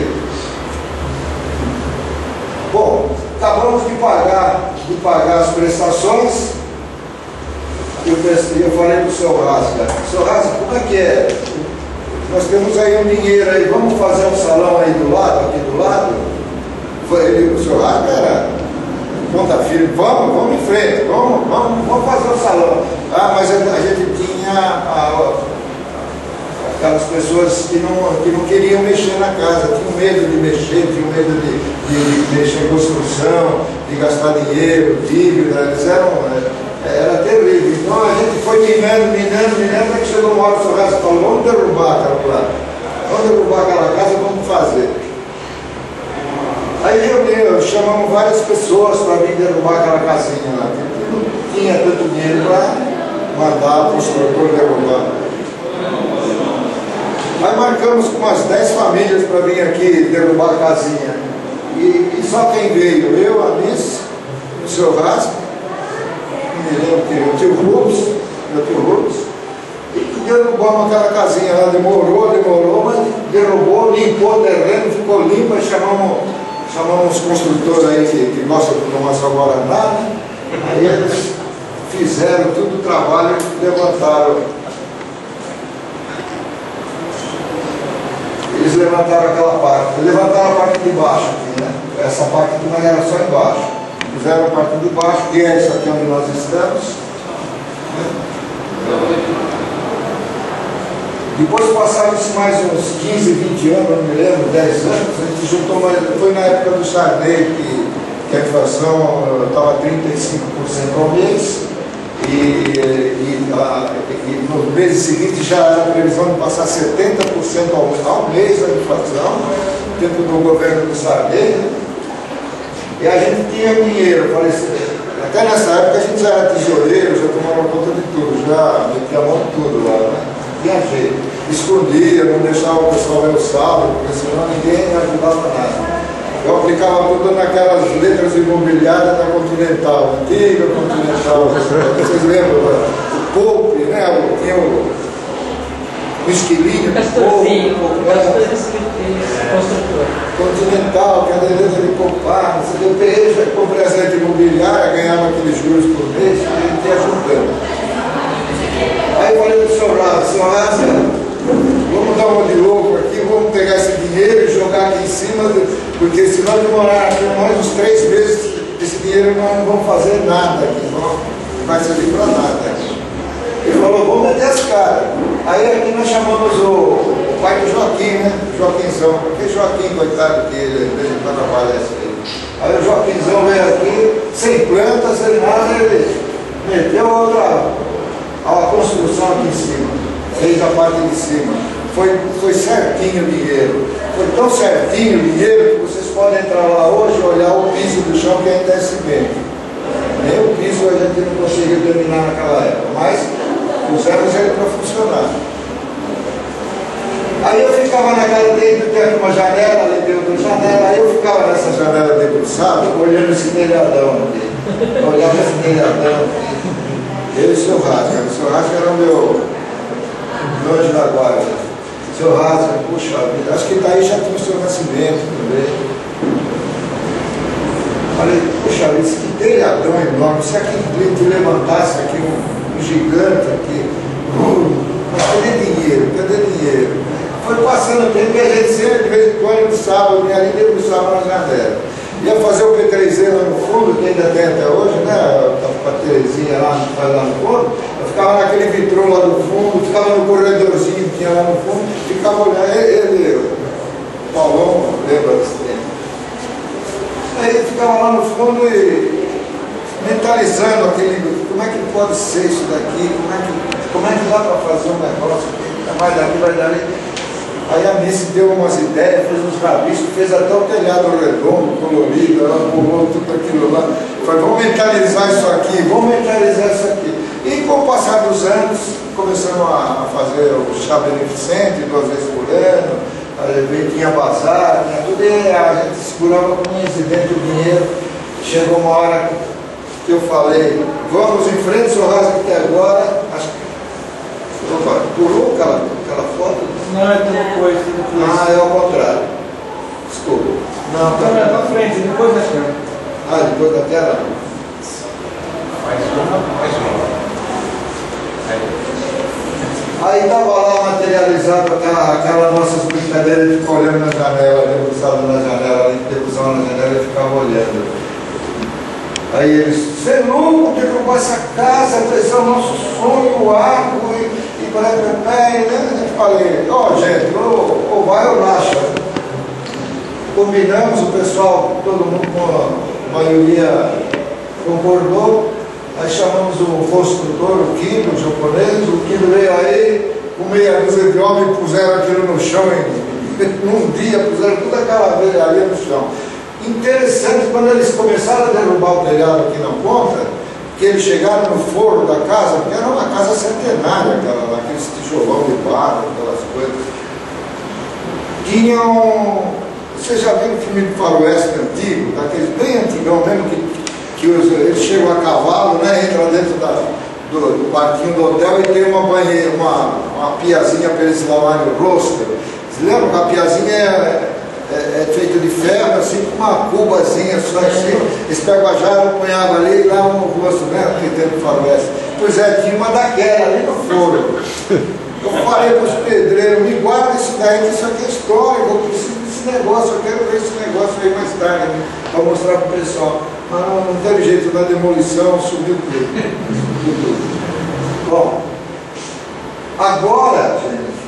Bom, acabamos de pagar as prestações. Eu falei para o seu Rasga, como é que é? Nós temos aí um dinheiro aí, vamos fazer um salão aí aqui do lado? O seu Rasga era ponta firme, vamos em frente, vamos fazer um salão. Mas a gente tinha aquelas pessoas que não queriam mexer na casa, tinham medo de mexer, tinham medo de mexer em construção, de gastar dinheiro, dívida, eles era terrível. Então a gente foi minando, até que chegou uma hora o seu Rasga falou, vamos derrubar aquela planta, vamos derrubar aquela casa, vamos fazer. Aí chamamos várias pessoas para vir derrubar aquela casinha lá, porque não tinha tanto dinheiro para mandar o construtor derrubar. Aí marcamos com umas 10 famílias para vir aqui derrubar a casinha. E só quem veio, eu, a Nice, o seu Rasga, o tio Rubens, e derrubamos aquela casinha lá, demorou, mas derrubou, limpou o terreno, ficou limpo, aí chamamos os construtores aí que gostam de tomar só Guaraná, né? Aí eles fizeram todo o trabalho e levantaram. Eles levantaram aquela parte, levantaram a parte de baixo aqui, né? Essa parte aqui não era só embaixo. Fizeram a parte do baixo, que é isso aqui onde nós estamos. Depois passaram-se mais uns 15, 20 anos, não me lembro, 10 anos, a gente juntou, foi na época do Sarney que a inflação estava 35% ao mês, e no mês seguinte já era a previsão de passar 70% ao mês a inflação, no tempo do governo do Sarney, né? E a gente tinha dinheiro, até nessa época a gente já era tesoureiro, já tomava conta de tudo, já metia a mão de tudo lá, né? Tinha jeito, escondia, não deixava o pessoal ver o saldo, porque senão ninguém ajudava nada. Eu aplicava tudo naquelas letras imobiliárias da Continental, antiga Continental, vocês lembram? O Poupe, né? Tinha o esquilinho do Poupe, Continental, que era a letra de poupar, eu peguei com presente imobiliário, ganhava aqueles juros por mês, e a gente ia juntando. Aí eu falei para o senhor Raza, vamos dar uma de louco aqui, vamos pegar esse dinheiro e jogar aqui em cima, porque se nós demorar aqui mais uns 3 meses, esse dinheiro nós não vamos fazer nada aqui, não vai servir para nada. Ele falou, vamos meter as caras. Aí aqui nós chamamos o pai do Joaquim, né? Joaquinzão, porque Joaquim, coitado, que ele quando aparece aí. Aí o Joaquinzão veio aqui, sem planta, sem nada, ele meteu a construção aqui em cima, fez a parte de cima. Foi certinho o dinheiro. Foi tão certinho o dinheiro que vocês podem entrar lá hoje e olhar o piso do chão que ainda é cimento. Nem o piso a gente não conseguiu terminar naquela época, mas pusemos ele para funcionar. Aí eu ficava naquela dentro, tem uma janela, ali dentro da janela, aí eu ficava nessa janela debruçada, olhando esse telhadão aqui. Olhava esse telhadão aqui. Eu e o seu Rasga. O seu Rasga era o meu anjo da guarda. O seu Rasga, puxa vida, acho que daí já tinha o seu nascimento também. Falei, puxa vida, esse telhadão enorme, se aqui dentro levantasse aqui um gigante aqui, mas cadê dinheiro? Cadê dinheiro? Foi passando o tempo e a gente sempre, de vez em quando, no sábado, ali debruçava na janela. Ia fazer o P3E lá no fundo, que ainda tem até hoje, né? A Terezinha lá no fundo. Eu ficava naquele vitrô lá no fundo, ficava no corredorzinho que tinha lá no fundo, ficava olhando. Ele, o Paulão, lembra desse tempo. Aí ele ficava lá no fundo e mentalizando aquele, como é que pode ser isso daqui, como é que dá para fazer um negócio, vai daqui, vai dali. Aí a Nice deu umas ideias, fez uns rabiscos, fez até o telhado redondo, colorido, ela pulou tudo aquilo lá. Falei, vamos mentalizar isso aqui, vamos mentalizar isso aqui. E com o passar dos anos, começamos a fazer o chá beneficente 2 vezes por ano, tinha bazar, tinha tudo, e a gente segurava com um incidente o dinheiro. Chegou uma hora que eu falei, vamos em frente, senhor Rasga, até agora, acho que pulou aquela foto? Não, é depois. Ah, é ao contrário. Desculpa. Não, tá na frente, depois da tela. Ah, depois da tela? Mais uma. Aí estava lá materializado aquela nossas brincadeiras de ficar olhando na janela, debruçado na janela, debruçado na janela e ficava olhando. Aí eles, você é louco, derrubar essa casa, esse é o nosso sonho, o arco, e eu falei, gente, ou vai ou racha. Combinamos, o pessoal, todo mundo com a maioria concordou, aí chamamos o construtor, o Kino, o japonês, o Kino veio aí, com meia dúzia de homens, puseram aquilo no chão, num dia puseram toda aquela velharia no chão. Interessante, quando eles começaram a derrubar o telhado aqui na ponta, que eles chegaram no forro da casa, porque era uma casa centenária, aqueles tijolão de barro, aquelas coisas. Tinham, vocês já viram o filme de faroeste antigo, daqueles bem antigão mesmo, que eles chegam a cavalo, né, entram dentro do quartinho do hotel e tem uma banheira, uma piazinha para eles lavarem o rosto. Vocês lembram que a piazinha é feita de ferro, assim, com uma cubazinha só assim. Eles pegam a jarra, punhavam ali e lavam o rosto, né? Aquele tempo faroeste. Pois é, tinha uma daquela ali no forno. Eu falei para os pedreiros, me guarda isso daí, que isso aqui é histórico, eu preciso desse negócio, eu quero ver esse negócio aí mais tarde, para mostrar para o pessoal. Mas não teve jeito, na demolição subiu tudo. Bom, agora, gente,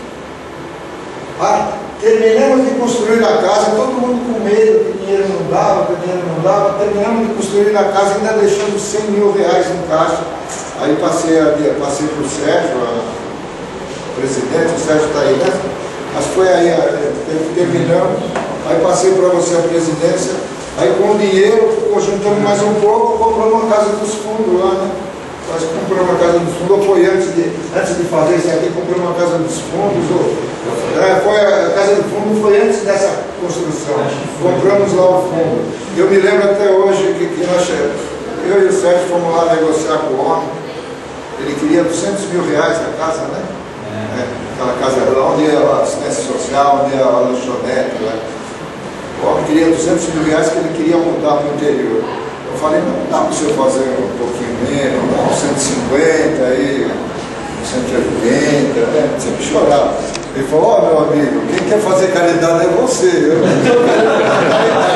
terminamos de construir a casa, todo mundo com medo, que dinheiro não dava, terminamos de construir a casa, ainda deixamos 100 mil reais em caixa. Aí passei para o Sérgio, o presidente, o Sérgio está aí, né? Mas foi aí, terminamos, aí passei para você a presidência, aí com o dinheiro, juntamos mais um pouco, compramos uma casa dos fundos lá, né? Nós compramos uma casa dos fundos, ou foi antes de fazer isso aqui, compramos uma casa dos fundos, a casa do fundo foi antes dessa construção, compramos lá o fundo. Eu me lembro até hoje que eu e o Sérgio fomos lá negociar com o homem, ele queria 200 mil reais a casa, né? Aquela casa lá, onde é a assistência social, onde é a lanchonete, né? O homem queria 200 mil reais que ele queria mudar para o interior. Eu falei, não dá para você fazer um pouquinho menos, não, 150, aí, 180, né? Você me chorava. Ele falou, ó, meu amigo, quem quer fazer caridade é você. Eu não estou querendo fazer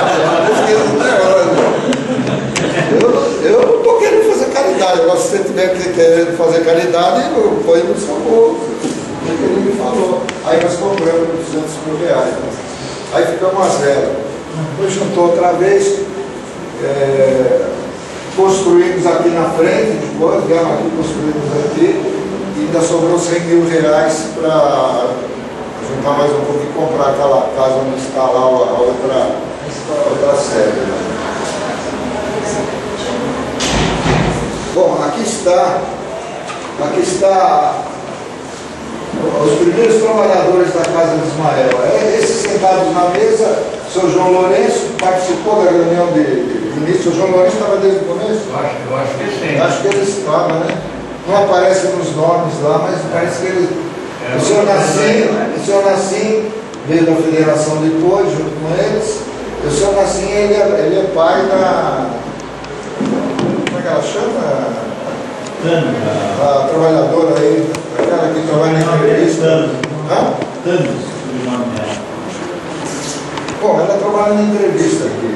caridade. Eu não estou querendo fazer caridade. Agora, se você estiver querendo fazer caridade, eu ponho no seu bolso. Ele me falou. Aí nós compramos 200 mil reais. Aí ficamos a zero. Depois juntou outra vez, construímos aqui na frente, depois viemos aqui, construímos aqui, e ainda sobrou 100 mil reais para juntar mais um pouco e comprar aquela casa onde está lá a outra sede. Bom, aqui está os primeiros trabalhadores da casa de Ismael. Esses sentados na mesa, o senhor João Lourenço participou da reunião de início. O João Lourenço estava desde o começo? Eu acho que sim. Acho que ele estava, né? Não aparece nos nomes lá, mas parece que ele... O senhor Nassim veio da federação depois, junto com eles. O senhor Nassim, ele é pai da... Como é que ela chama? A trabalhadora aí, aquela que trabalha na entrevista. Bom, ela trabalha na entrevista aqui.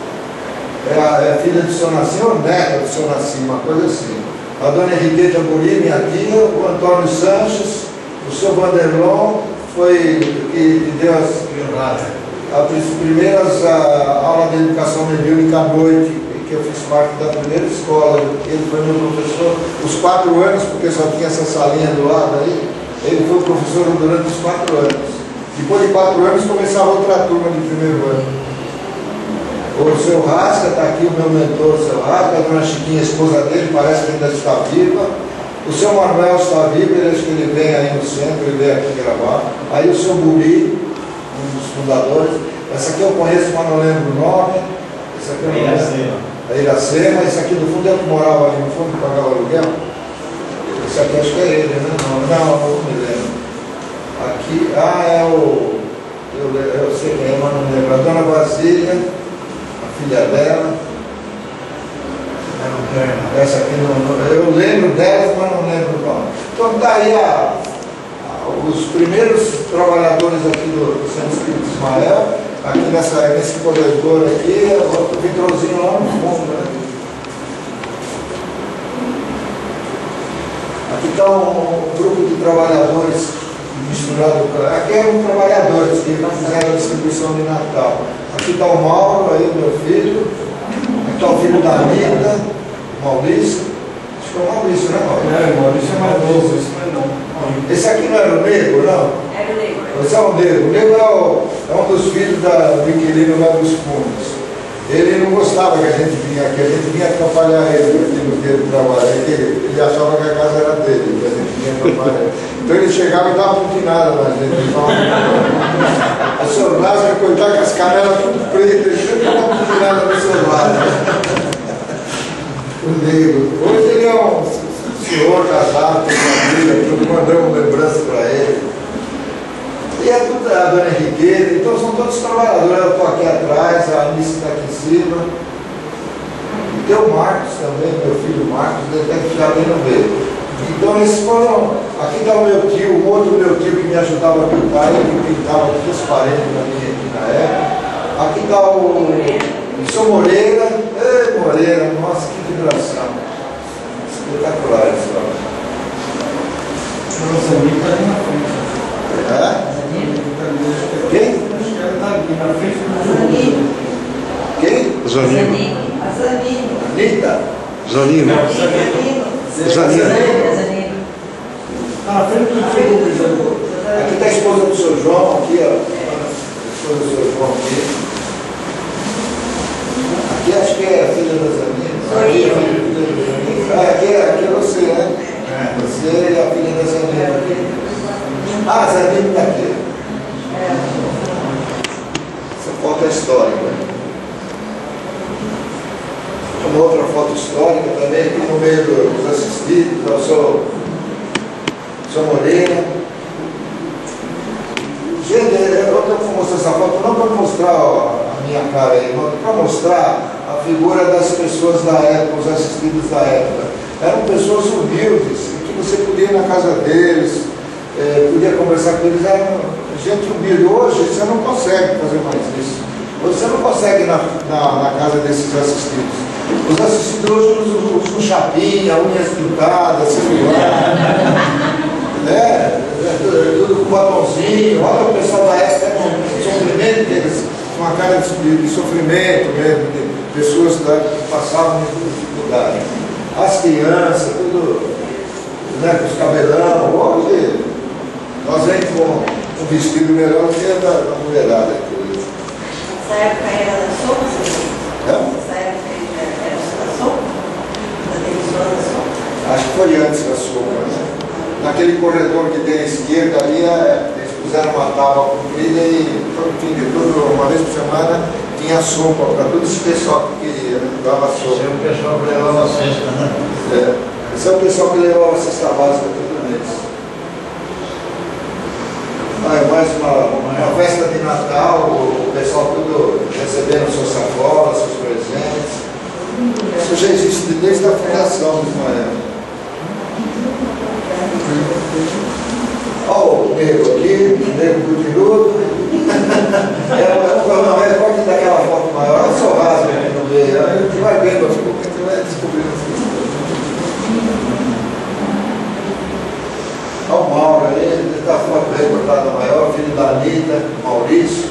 É filha do seu Nassim ou neta do seu Nassim, uma coisa assim. A dona Henriqueta Guri, minha tia, o Antônio Sanches, o seu Vanderlon, foi que deu as primeiras aulas de educação bíblica à noite, que eu fiz parte da primeira escola. Ele foi meu professor os 4 anos, porque só tinha essa salinha do lado aí. Ele foi professor durante os 4 anos. Depois de 4 anos começava outra turma de primeiro ano. O seu Rasca, está aqui o meu mentor, o seu Rasca, a dona Chiquinha, a esposa dele, parece que ainda está viva. O seu Manuel está vivo, acho que ele vem aí no centro, ele vem aqui gravar. Aí o seu Buri, um dos fundadores. Essa aqui eu conheço, mas não lembro o nome. Essa aqui eu não lembro. A Iracema, esse aqui do fundo é que morava ali no fundo, que pagava aluguel. Esse aqui acho que é ele, né? Não me lembro. Aqui, é o... Eu sei quem é, mas não lembro. A dona Basília, a filha dela. Essa aqui eu lembro dela, mas não lembro o nome. Então daí os primeiros trabalhadores aqui do Centro Espírita Ismael, aqui nesse corredor aqui, o vitrozinho lá no fundo, né? Aqui está um grupo de trabalhadores misturado. Aqui eram trabalhadores que fizeram a distribuição de Natal. Aqui está o Mauro, aí meu filho. Aqui está o filho da Anitta, Maurício. Acho que é o Maurício, né, Maurício? Maurício é mais novo, esse não é não. Esse aqui não era o Negro, não? Era o negro. Esse é o Negro. O Negro é um dos filhos do inquilino lá dos fundos. Ele não gostava que a gente vinha aqui, a gente vinha atrapalhar ele aqui no dia do trabalho. Ele achava que a casa era dele, que a gente vinha atrapalhar ele. Então ele chegava e dava puntinada na gente. O seu Lázaro, coitado, com as canelas tudo pretas, ele sempre dava puntinada no seu Lázaro. O Negro. Hoje ele é um senhor casado, tem família, tudo, mandamos lembrança para ele. E é tudo a dona Henriqueta, então são todos trabalhadores. Eu estou aqui atrás, a Anice está aqui em cima. E tem o Marcos também, meu filho Marcos, ele deve ficar bem no meio. Então eles foram, aqui está o meu tio, o outro meu tio que me ajudava a pintar, ele que pintava todas as paredes para mim aqui na época. Aqui está o seu Moreira. Ei, Moreira, nossa, que vibração. Espetacular isso. É? Quem? Quem? Zanino. Anitta? Zanino. Zanino. Aqui está a esposa do seu João, aqui, ó. A esposa do seu João aqui. Aqui acho que é a filha da Zanina. Aqui é você, né? Você é a filha da Zanina. Ah, a Zanina está aqui. Essa foto é histórica. Uma outra foto histórica também, aqui no meio dos assistidos, eu sou Moreira. Gente, eu estou mostrando essa foto não para mostrar a minha cara aí, mas para mostrar a figura das pessoas da época, os assistidos da época. Eram pessoas humildes, que você podia ir na casa deles, podia conversar com eles, eram gente humilde. Hoje você não consegue fazer mais isso. Você não consegue ir na casa desses assistidos. Os assistidos hoje usam chapinha, unhas pintadas, celular, tudo com batonzinho. Olha o pessoal da época com sofrimento deles, com uma cara de sofrimento mesmo, de pessoas que passavam dificuldade. As crianças, tudo, né, com os cabelão. Hoje nós vemos com um vestido melhor que a da mulherada. Essa época era da sopa, Essa época era da sopa? Da televisão da sopa? Acho que foi antes da sopa, né? Naquele corredor que tem à esquerda ali, eles puseram uma tábua comprida e uma vez por semana tinha sopa para todo esse pessoal que queria, né? Dava sopa. Esse é o pessoal que levava a cesta, né? Esse é o pessoal que levava a cesta básica todo mês. Mais uma festa de Natal, o pessoal tudo recebendo suas sacolas, seus presentes. Isso já existe desde a fundação do Israel. Olha o nego aqui, o nego Butirudo. É um recorte daquela foto maior. Olha só rasgo aqui no meio. A gente vai vendo, acho que a gente vai descobrindo assim. Olha o Mauro ali, ele está a foto recortada maior, filho da Anitta, Maurício.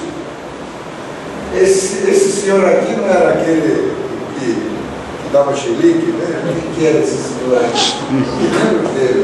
Esse senhor aqui não era aquele que dava xilique, né? Quem que era esse senhor aqui? Que lembro dele?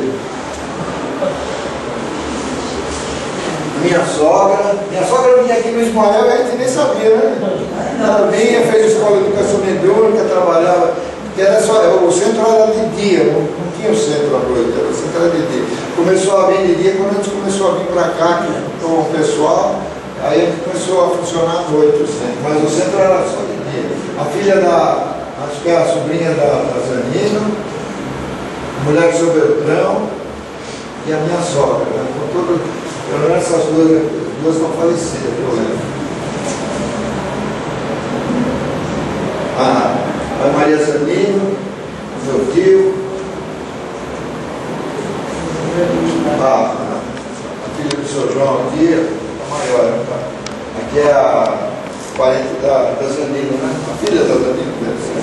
Minha sogra vinha aqui no Ismael e a gente nem sabia, né? Ela vinha, fez escola de educação mediúnica, trabalhava, porque era só, o centro era de dia, não tinha o centro à noite, o centro era de dia. Começou a vir de dia, quando a gente começou a vir para cá, com o pessoal, aí a gente começou a funcionar à noite o centro, mas o centro era só de dia. A filha acho que é a sobrinha da Zanina, a mulher do seu Beltrão e a minha sogra, né? Com todo, pelo menos essas duas não faleceram, eu lembro. A Maria Zanino, meu tio, a filha do seu João aqui, a maior, tá? Aqui é a parente da Zanino, né? A filha da Zanino deve ser.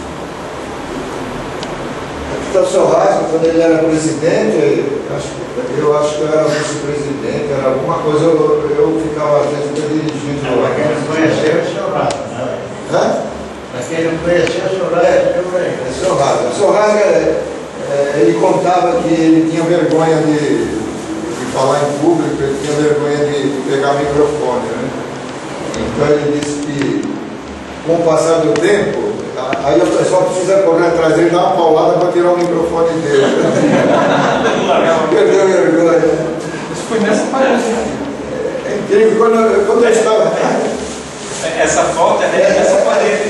Aqui está o seu Rasco, quando ele era presidente, eu acho que eu era vice-presidente, era alguma coisa, eu ficava às vezes dirigindo. Para quem não conheceu, é o seu Rasco, né? Hã? Para quem não conheceu, o seu Rasco, É o seu Rasco. O seu Rasco, ele contava que ele tinha vergonha de falar em público, ele tinha vergonha de pegar microfone, né? Então ele disse que, com o passar do tempo, aí o pessoal precisa correr atrás dele, dar uma paulada para tirar o microfone dele. Perdeu vergonha. Isso foi nessa parede. É incrível, quando eu estava... Essa foto é nessa parede.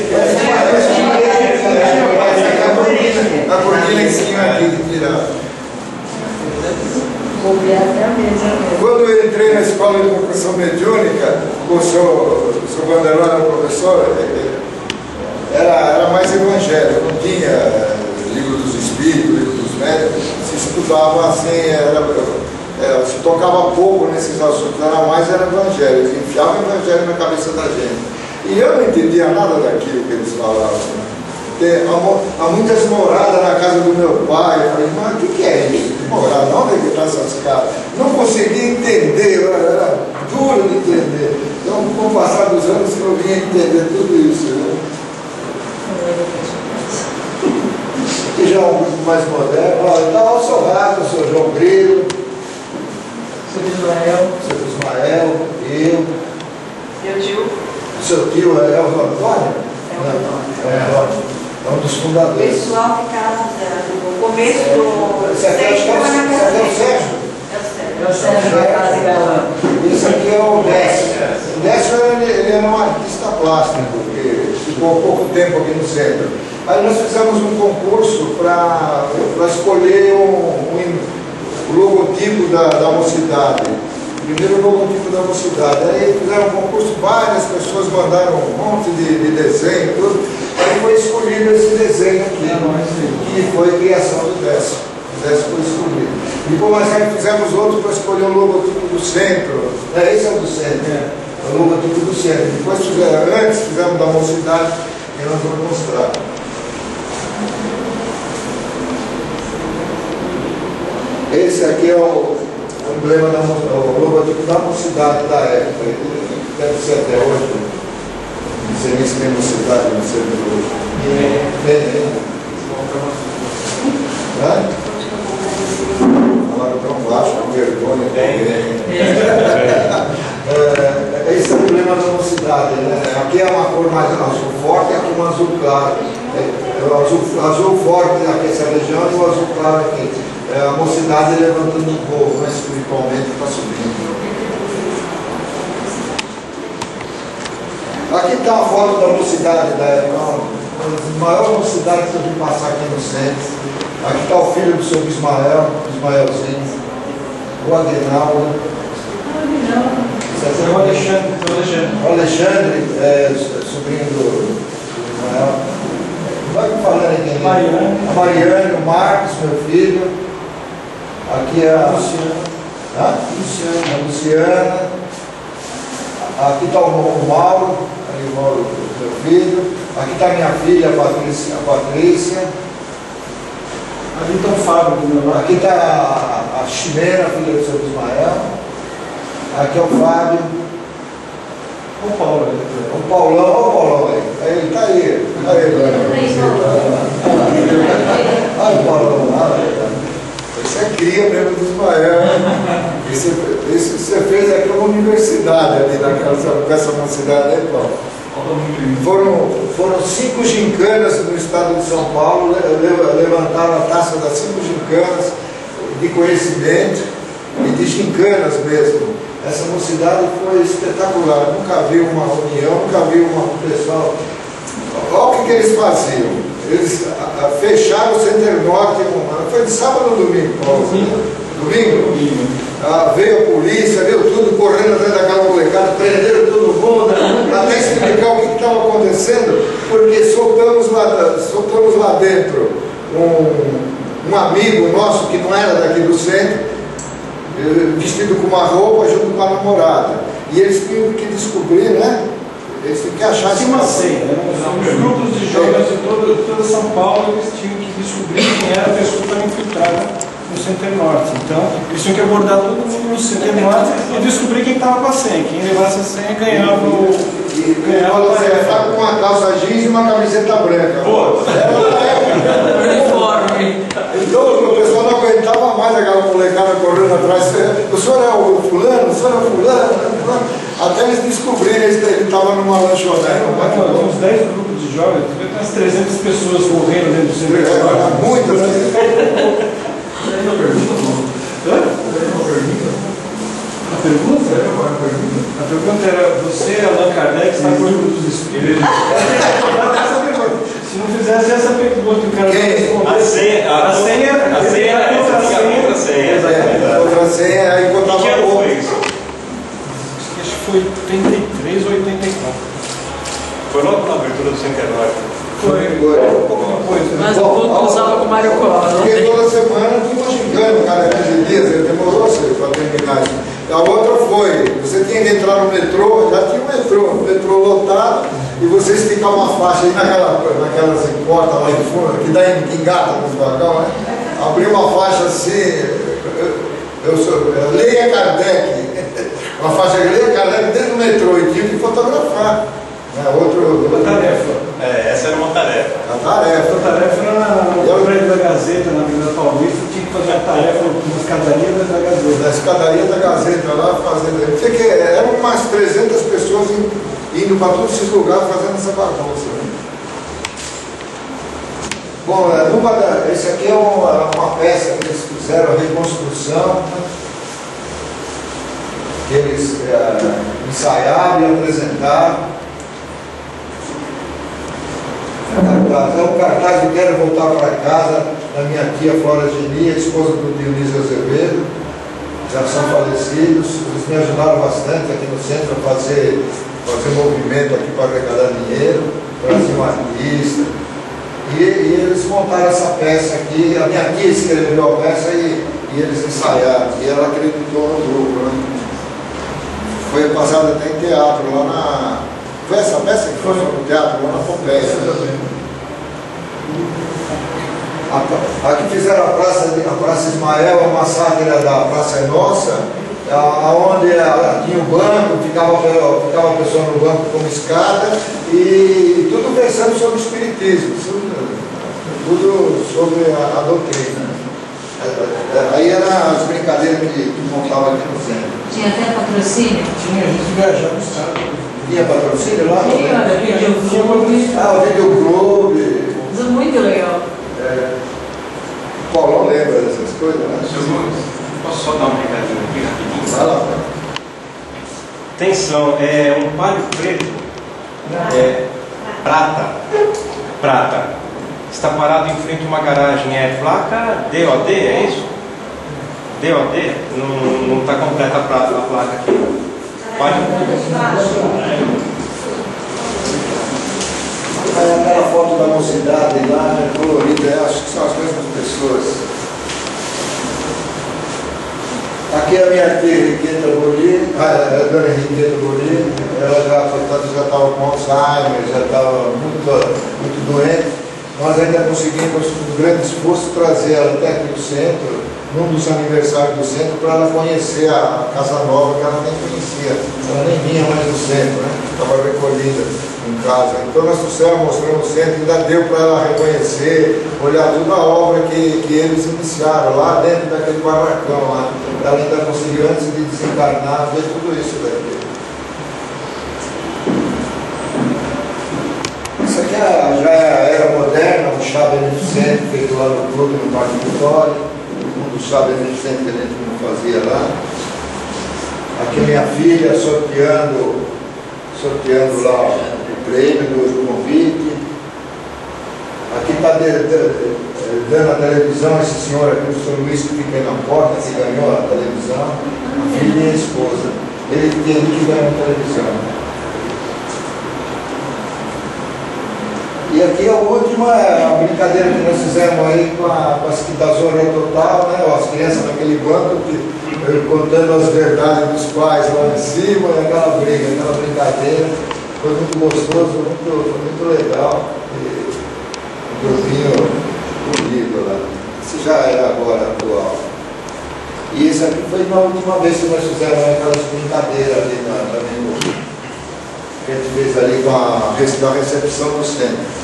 A cortina em cima aqui de tirar. Quando eu entrei na escola de educação mediúnica, o seu Bandeirão era professor, era mais evangélico, não tinha livro dos espíritos, livro dos médicos, se estudava usavam assim, se tocava pouco nesses assuntos, era evangelho, eles enfiavam o evangelho na cabeça da gente. E eu não entendia nada daquilo que eles falavam. Há muitas moradas na casa do meu pai. Eu falei, mas o que é isso? Morada, onde é que está essas casas? Não conseguia entender, era duro de entender. Então, com o passar dos anos, eu vim entender tudo isso. Né? Aqui já é um grupo mais moderno. Então, eu sou Rato, eu sou João Grilo. Seu Ismael, eu. Meu tio. Seu tio é o Antônio? É um dos O fundadores. pessoal ficava no começo do Esse É o Sérgio da Casa Galã. Esse aqui é o Décio. O Décio ele era um artista plástico, que ficou pouco tempo aqui no centro. Aí nós fizemos um concurso para escolher o logotipo da mocidade. Primeiro logotipo da mocidade. Aí fizeram um concurso, várias pessoas mandaram um monte de desenho, tudo. Aí foi escolhido esse desenho aqui, que foi a criação do Décio. O Décio foi escolhido. Depois nós fizemos outro para escolher o logotipo do centro. Esse é o do centro. O logotipo do centro. Depois fizemos da mocidade, que nós vamos mostrar. Esse aqui é o emblema o logotipo da mocidade da época. Deve ser até hoje. Não sei nem se tem mocidade no centro hoje. Tem. Falaram tão baixo, com vergonha. Esse é o emblema da mocidade. Né? Aqui é uma cor mais azul forte, aqui um azul claro. O azul forte aqui essa região e o azul claro aqui. A mocidade levantando um pouco, né, espiritualmente está subindo. Aqui está a foto da mocidade da época, a maior mocidade que eu vi passar aqui no centro. Aqui está o filho do seu Ismaelzinho, o Aguinaldo. Esse é o Alexandre, sobrinho do Ismael. Vai me falando aqui. A Mariane, o Marcos, meu filho. Aqui é a Luciana. Aqui está o Mauro, ali o Mauro, meu filho. Aqui está minha filha, a Patrícia. Ali está o Fábio do meu lado. Aqui está a Chimera, filha do seu Ismael. Aqui é o Fábio. O Paulo. O Paulão, olha o Paulão aí. Ele está aí. Olha o Paulão lá. Isso é cria mesmo do Ismael. Isso você fez aqui uma universidade ali com essa mocidade aí, Paulo. Foram 5 gincanas no estado de São Paulo, levantaram a taça das 5 gincanas de conhecimento e de gincanas mesmo. Essa mocidade foi espetacular, nunca vi uma reunião, nunca vi um pessoal. Olha o que eles faziam. Eles fecharam o Center Norte, foi de sábado ou domingo, Paulo? Domingo? Veio a polícia, veio tudo correndo atrás daquela molecada, prenderam todo mundo, até explicar o que estava acontecendo, porque soltamos lá dentro um amigo nosso que não era daqui do centro, vestido com uma roupa junto com a namorada. E eles tinham que descobrir, né? Eles tinham que achar essa senha. Os grupos de jovens de toda São Paulo, eles tinham que descobrir quem era a pessoa que estava infiltrada no Center Norte. Então, eles tinham que abordar todo mundo no Center Norte e descobrir quem estava com a senha. Quem levasse a senha ganhava o. Você está com uma calça jeans e uma camiseta branca. Pô, uniforme. Então o pessoal não aguentava mais aquela molecada correndo atrás. O senhor é o fulano, o senhor é o fulano. Até eles descobrirem, ele estava numa lanchonete. Tinha uns 10 grupos de jovens, tem umas 300 pessoas correndo dentro do Center Norte. Muitas. A pergunta era, você, Allan Kardec, está com o livro dos Espíritos? Se não fizesse essa pergunta, o cara não responder. A senha era outra senha. Outra senha, aí contava que ano pouco. foi isso? Acho que foi 83 ou 84. Foi logo na abertura do Center Norte. Foi um pouco depois. Mas o pouco usava com o Mário Covas. Porque toda semana tinha uma gincana, foi, você tinha que entrar no metrô, já tinha um metrô lotado, e você esticar uma faixa aí naquelas portas lá de fundo, que dá engata no vagão, né? Abrir uma faixa assim, leia Kardec, uma faixa leia Kardec dentro do metrô, e tinha que fotografar. Uma tarefa. Essa era uma tarefa. A tarefa. A tarefa no prédio da Gazeta, na Avenida Paulista, tinha que fazer a tarefa na escadaria da Gazeta. Na escadaria da Gazeta lá, fazendo. Sei que eram umas 300 pessoas indo para todos esses lugares fazendo essa bagunça. Né? Bom, esse aqui é uma peça que eles fizeram, a reconstrução, que eles ensaiaram e apresentaram. É um cartaz de Quero Voltar para Casa, da minha tia Flora Genia, esposa do Dionísio Azevedo, já são falecidos. Eles me ajudaram bastante aqui no centro a fazer movimento aqui para arrecadar dinheiro, trazer um artista. E eles montaram essa peça aqui, a minha tia escreveu a peça e eles ensaiaram, e ela acreditou no grupo. Né? Foi passada até em teatro lá na... Foi essa peça que foi no teatro lá na Pompeia. Aqui fizeram a Praça Ismael, uma sátira da Praça é Nossa, onde tinha o banco, ficava a pessoa no banco como escada, e tudo versando sobre o espiritismo, tudo sobre a doutrina. Aí eram as brincadeiras que montavam aqui no centro. Tinha até patrocínio? Tinha, a gente viajava no estado. Tinha patrocínio lá? Tinha videoclube. O videoclube. Isso é muito legal. O Paulão lembra dessas coisas, né? Posso só dar uma brincadinha aqui rapidinho? Vai lá. Atenção, é um palio preto, prata, está parado em frente a uma garagem, é placa DOD, é isso? DOD? Não está completa a placa aqui. Aquela foto da mocidade lá, colorida, acho que são as mesmas pessoas. Aqui é a minha tia Henriqueta Bolí, a dona Henriqueta Bolí, ela já estava com Alzheimer, já estava muito doente. Nós ainda conseguimos, com grande esforço, trazer ela até aqui do centro, num dos aniversários do centro, para ela conhecer a casa nova que ela nem conhecia. Ela nem vinha mais no centro, né? Estava recolhida em casa. Então nós mostramos o centro, ainda deu para ela reconhecer, olhar toda a obra que eles iniciaram lá dentro daquele barracão lá. Ela ainda conseguiu, antes de desencarnar, ver tudo isso daqui. Isso aqui já era moderna, um chá beneficente feito lá no clube, no Parque Vitória. Um dos chá beneficente que a gente não fazia lá. Aqui minha filha sorteando lá o prêmio do convite. Aqui está dando a televisão esse senhor aqui, o senhor Luiz, que fica aí na porta, que ganhou a televisão, a filha e a esposa. Ele que ganhou a televisão. E aqui a última é a brincadeira que nós fizemos aí com da Zorra Total, né? As crianças naquele banco, contando as verdades dos pais lá em cima, e aquela briga, aquela brincadeira. Foi muito gostoso, muito legal. E um grupinho bonito lá. Isso já é agora atual. E isso aqui foi na última vez que nós fizemos aquelas brincadeiras ali também. Que a gente fez ali com a recepção do centro.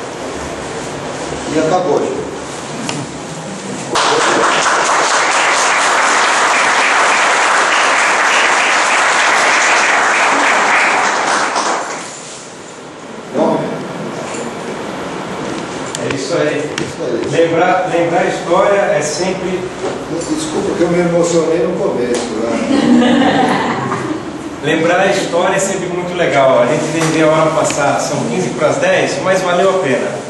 E acabou, gente. Bom, é isso aí. Lembrar a história é sempre... Desculpa que eu me emocionei no começo, né? Lembrar a história é sempre muito legal. A gente nem vê a hora passar, são 15 para as 10, mas valeu a pena.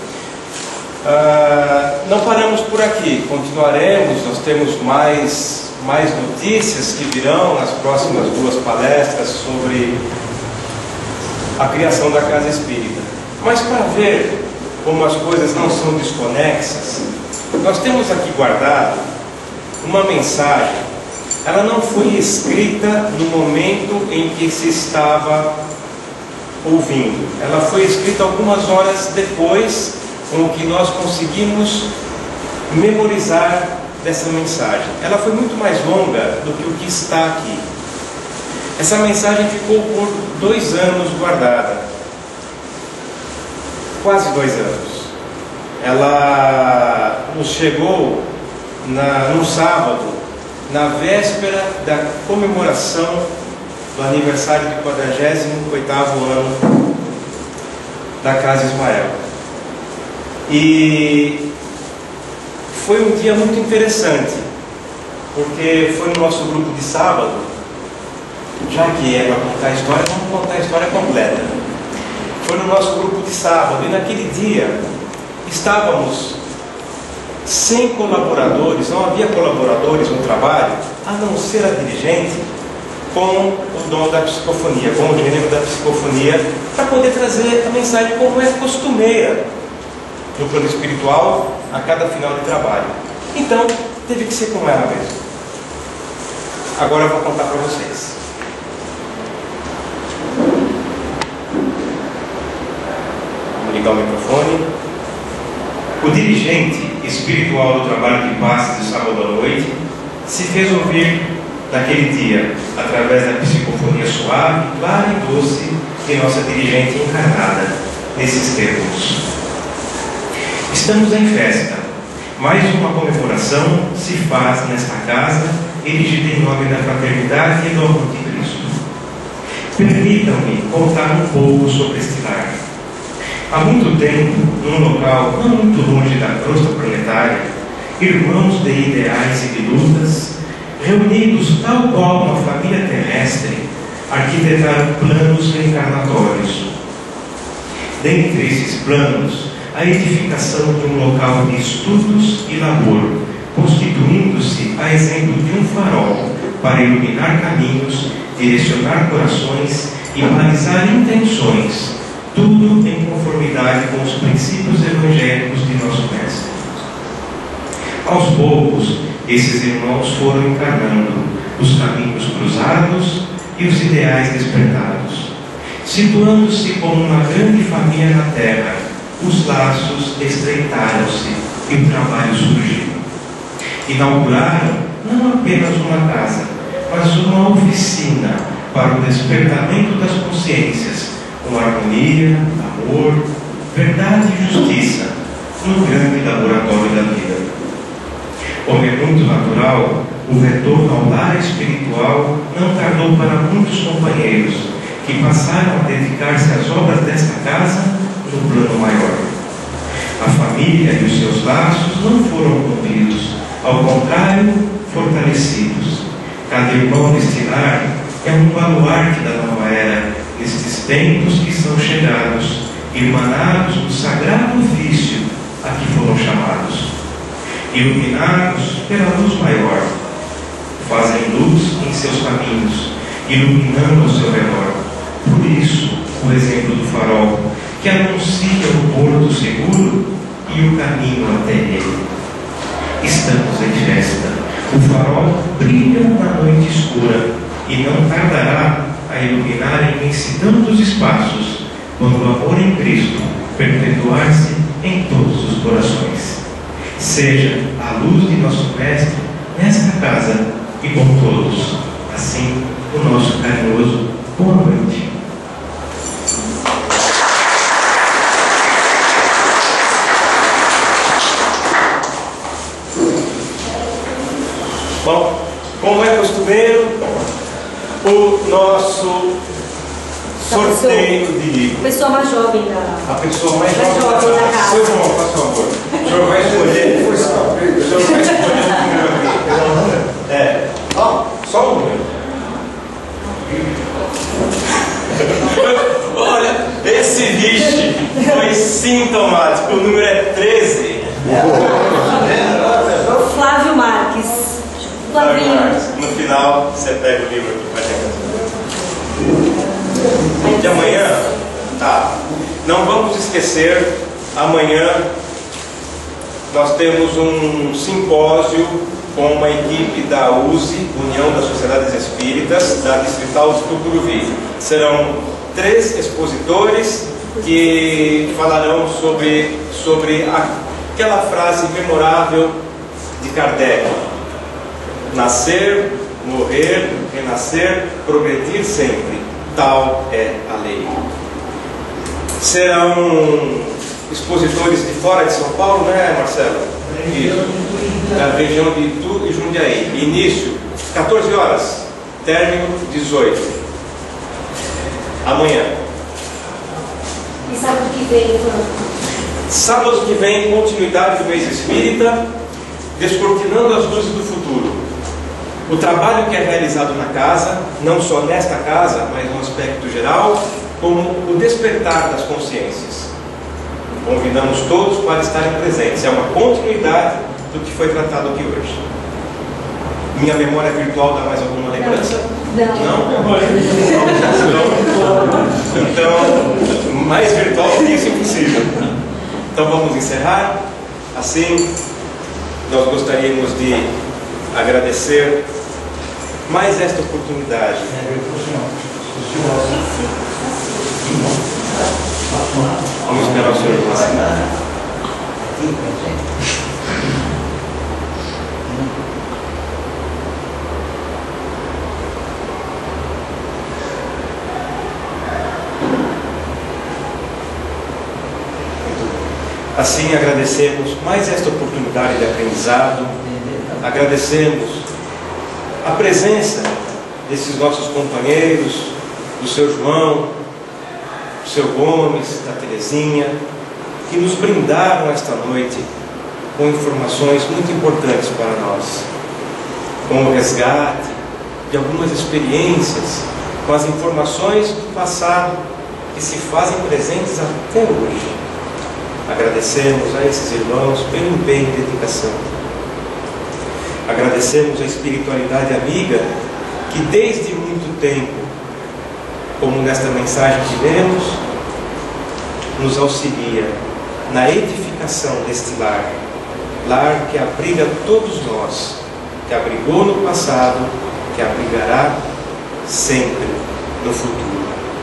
Não paramos por aqui, continuaremos. Nós temos mais notícias que virão nas próximas 2 palestras sobre a criação da Casa Espírita. Mas para ver como as coisas não são desconexas, nós temos aqui guardado uma mensagem ela não foi escrita no momento em que se estava ouvindo. Ela foi escrita algumas horas depois, com o que nós conseguimos memorizar dessa mensagem. Ela foi muito mais longa do que o que está aqui. Essa mensagem ficou por 2 anos guardada. Quase 2 anos. Ela nos chegou no sábado, na véspera da comemoração do aniversário de 48º ano da Casa Ismael. E foi um dia muito interessante, porque foi no nosso grupo de sábado. Já que é para contar a história, vamos contar a história completa. Foi no nosso grupo de sábado, e naquele dia estávamos sem colaboradores, não havia colaboradores no trabalho, a não ser a dirigente, com o dom da psicofonia, com o gênero da psicofonia, para poder trazer a mensagem como é costumeira no plano espiritual a cada final de trabalho. Então, teve que ser com ela mesmo. Agora eu vou contar para vocês. Vamos ligar o microfone. O dirigente espiritual do trabalho de passes de sábado à noite se fez ouvir naquele dia, através da psicofonia suave, clara e doce de nossa dirigente encarnada, nesses termos: estamos em festa. Mais uma comemoração se faz nesta casa, erigida em nome da fraternidade e do amor de Cristo. Permitam-me contar um pouco sobre este lar. Há muito tempo, num local não muito longe da crosta planetária, irmãos de ideais e de lutas, reunidos tal qual uma família terrestre, arquitetaram planos reencarnatórios. Dentre esses planos, a edificação de um local de estudos e labor, constituindo-se a exemplo de um farol para iluminar caminhos, direcionar corações e balizar intenções, tudo em conformidade com os princípios evangélicos de nosso Mestre. Aos poucos, esses irmãos foram encarnando os caminhos cruzados e os ideais despertados. Situando-se como uma grande família na Terra, os laços estreitaram-se e o trabalho surgiu. Inauguraram não apenas uma casa, mas uma oficina para o despertamento das consciências, com harmonia, amor, verdade e justiça, no grande laboratório da vida. Como é muito natural, o retorno ao lar espiritual não tardou para muitos companheiros que passaram a dedicar-se às obras desta casa no plano maior. A família e os seus laços não foram rompidos, ao contrário, fortalecidos. Cada irmão neste lar é um baluarte da nova era, nestes tempos que são chegados, irmanados no sagrado ofício a que foram chamados. Iluminados pela luz maior, fazem luz em seus caminhos, iluminando ao seu redor. Por isso, o exemplo do farol, que anuncia o porto seguro e o caminho até ele. Estamos em festa. O farol brilha na noite escura e não tardará a iluminar a imensidão dos espaços, quando o amor em Cristo perpetuar-se em todos os corações. Seja a luz de nosso Mestre nesta casa e com todos. Assim, o nosso carinhoso boa noite. Bom, como é costumeiro, o nosso sorteio de livro. A pessoa mais jovem da... A pessoa mais Mais jovem jovem da casa. Seu irmão, por favor. O senhor vai escolher. O senhor vai escolher o número aqui. É. Só um número. Olha, esse vixe foi sintomático. O número é 13. Flávio Marques. Flavinho. No final, você pega o livro aqui pra gente. De amanhã, tá. Não vamos esquecer, amanhã nós temos um simpósio com uma equipe da USE, União das Sociedades Espíritas, da Distrital de Tucuruvi. Serão 3 expositores que falarão sobre aquela frase memorável de Kardec: nascer, morrer, renascer, progredir sempre, tal é a lei. Serão expositores de fora de São Paulo, né, Marcelo? Isso. Da região de Itu e Jundiaí. Início 14 horas, término 18. Amanhã. E sábado que vem, Sábado que vem, continuidade do mês espírita, descortinando as luzes do futuro. O trabalho que é realizado na casa, não só nesta casa, mas no aspecto geral, como o despertar das consciências. Convidamos todos para estarem presentes. É uma continuidade do que foi tratado aqui hoje. Minha memória virtual dá mais alguma lembrança? Não? Então, mais virtual que isso é impossível. Então vamos encerrar. Assim, nós gostaríamos de agradecer mais esta oportunidade. Vamos esperar o senhor passar. Assim, agradecemos mais esta oportunidade de aprendizado, agradecemos a presença desses nossos companheiros, do seu João, do seu Gomes, da Terezinha, que nos brindaram esta noite com informações muito importantes para nós, com o resgate de algumas experiências, com as informações do passado que se fazem presentes até hoje. Agradecemos a esses irmãos pelo empenho e dedicação. Agradecemos a espiritualidade amiga que desde muito tempo, como nesta mensagem que lemos, nos auxilia na edificação deste lar, lar que abriga todos nós, que abrigou no passado, que abrigará sempre no futuro.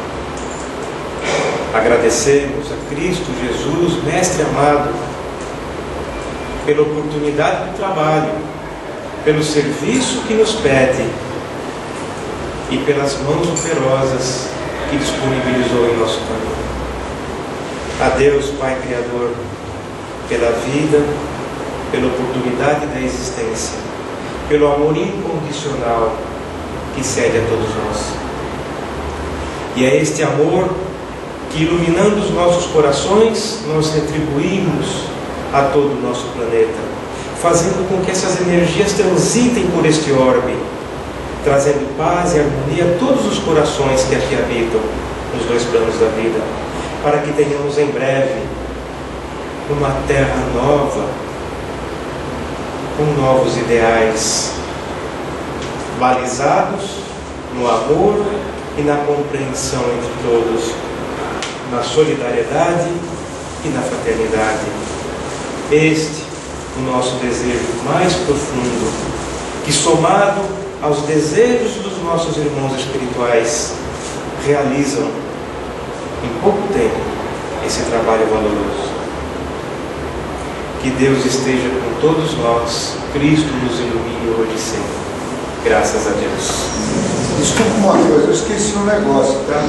Agradecemos a Cristo Jesus, Mestre amado, pela oportunidade do trabalho, pelo serviço que nos pede e pelas mãos operosas que disponibilizou em nosso caminho. A Deus, Pai Criador, pela vida, pela oportunidade da existência, pelo amor incondicional que cede a todos nós. E é este amor que, iluminando os nossos corações, nós retribuímos a todo o nosso planeta, fazendo com que essas energias transitem por este orbe, trazendo paz e harmonia a todos os corações que aqui habitam nos 2 planos da vida, para que tenhamos em breve uma terra nova, com novos ideais, balizados no amor e na compreensão entre todos, na solidariedade e na fraternidade. Este o nosso desejo mais profundo, que, somado aos desejos dos nossos irmãos espirituais, realizam em pouco tempo esse trabalho valoroso. Que Deus esteja com todos nós, Cristo nos ilumine hoje e sempre. Graças a Deus. Desculpa uma coisa, eu esqueci um negócio, tá?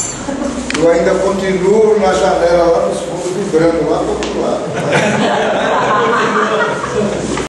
Eu ainda continuo na janela lá nos fundos, vibrando lá do outro lado.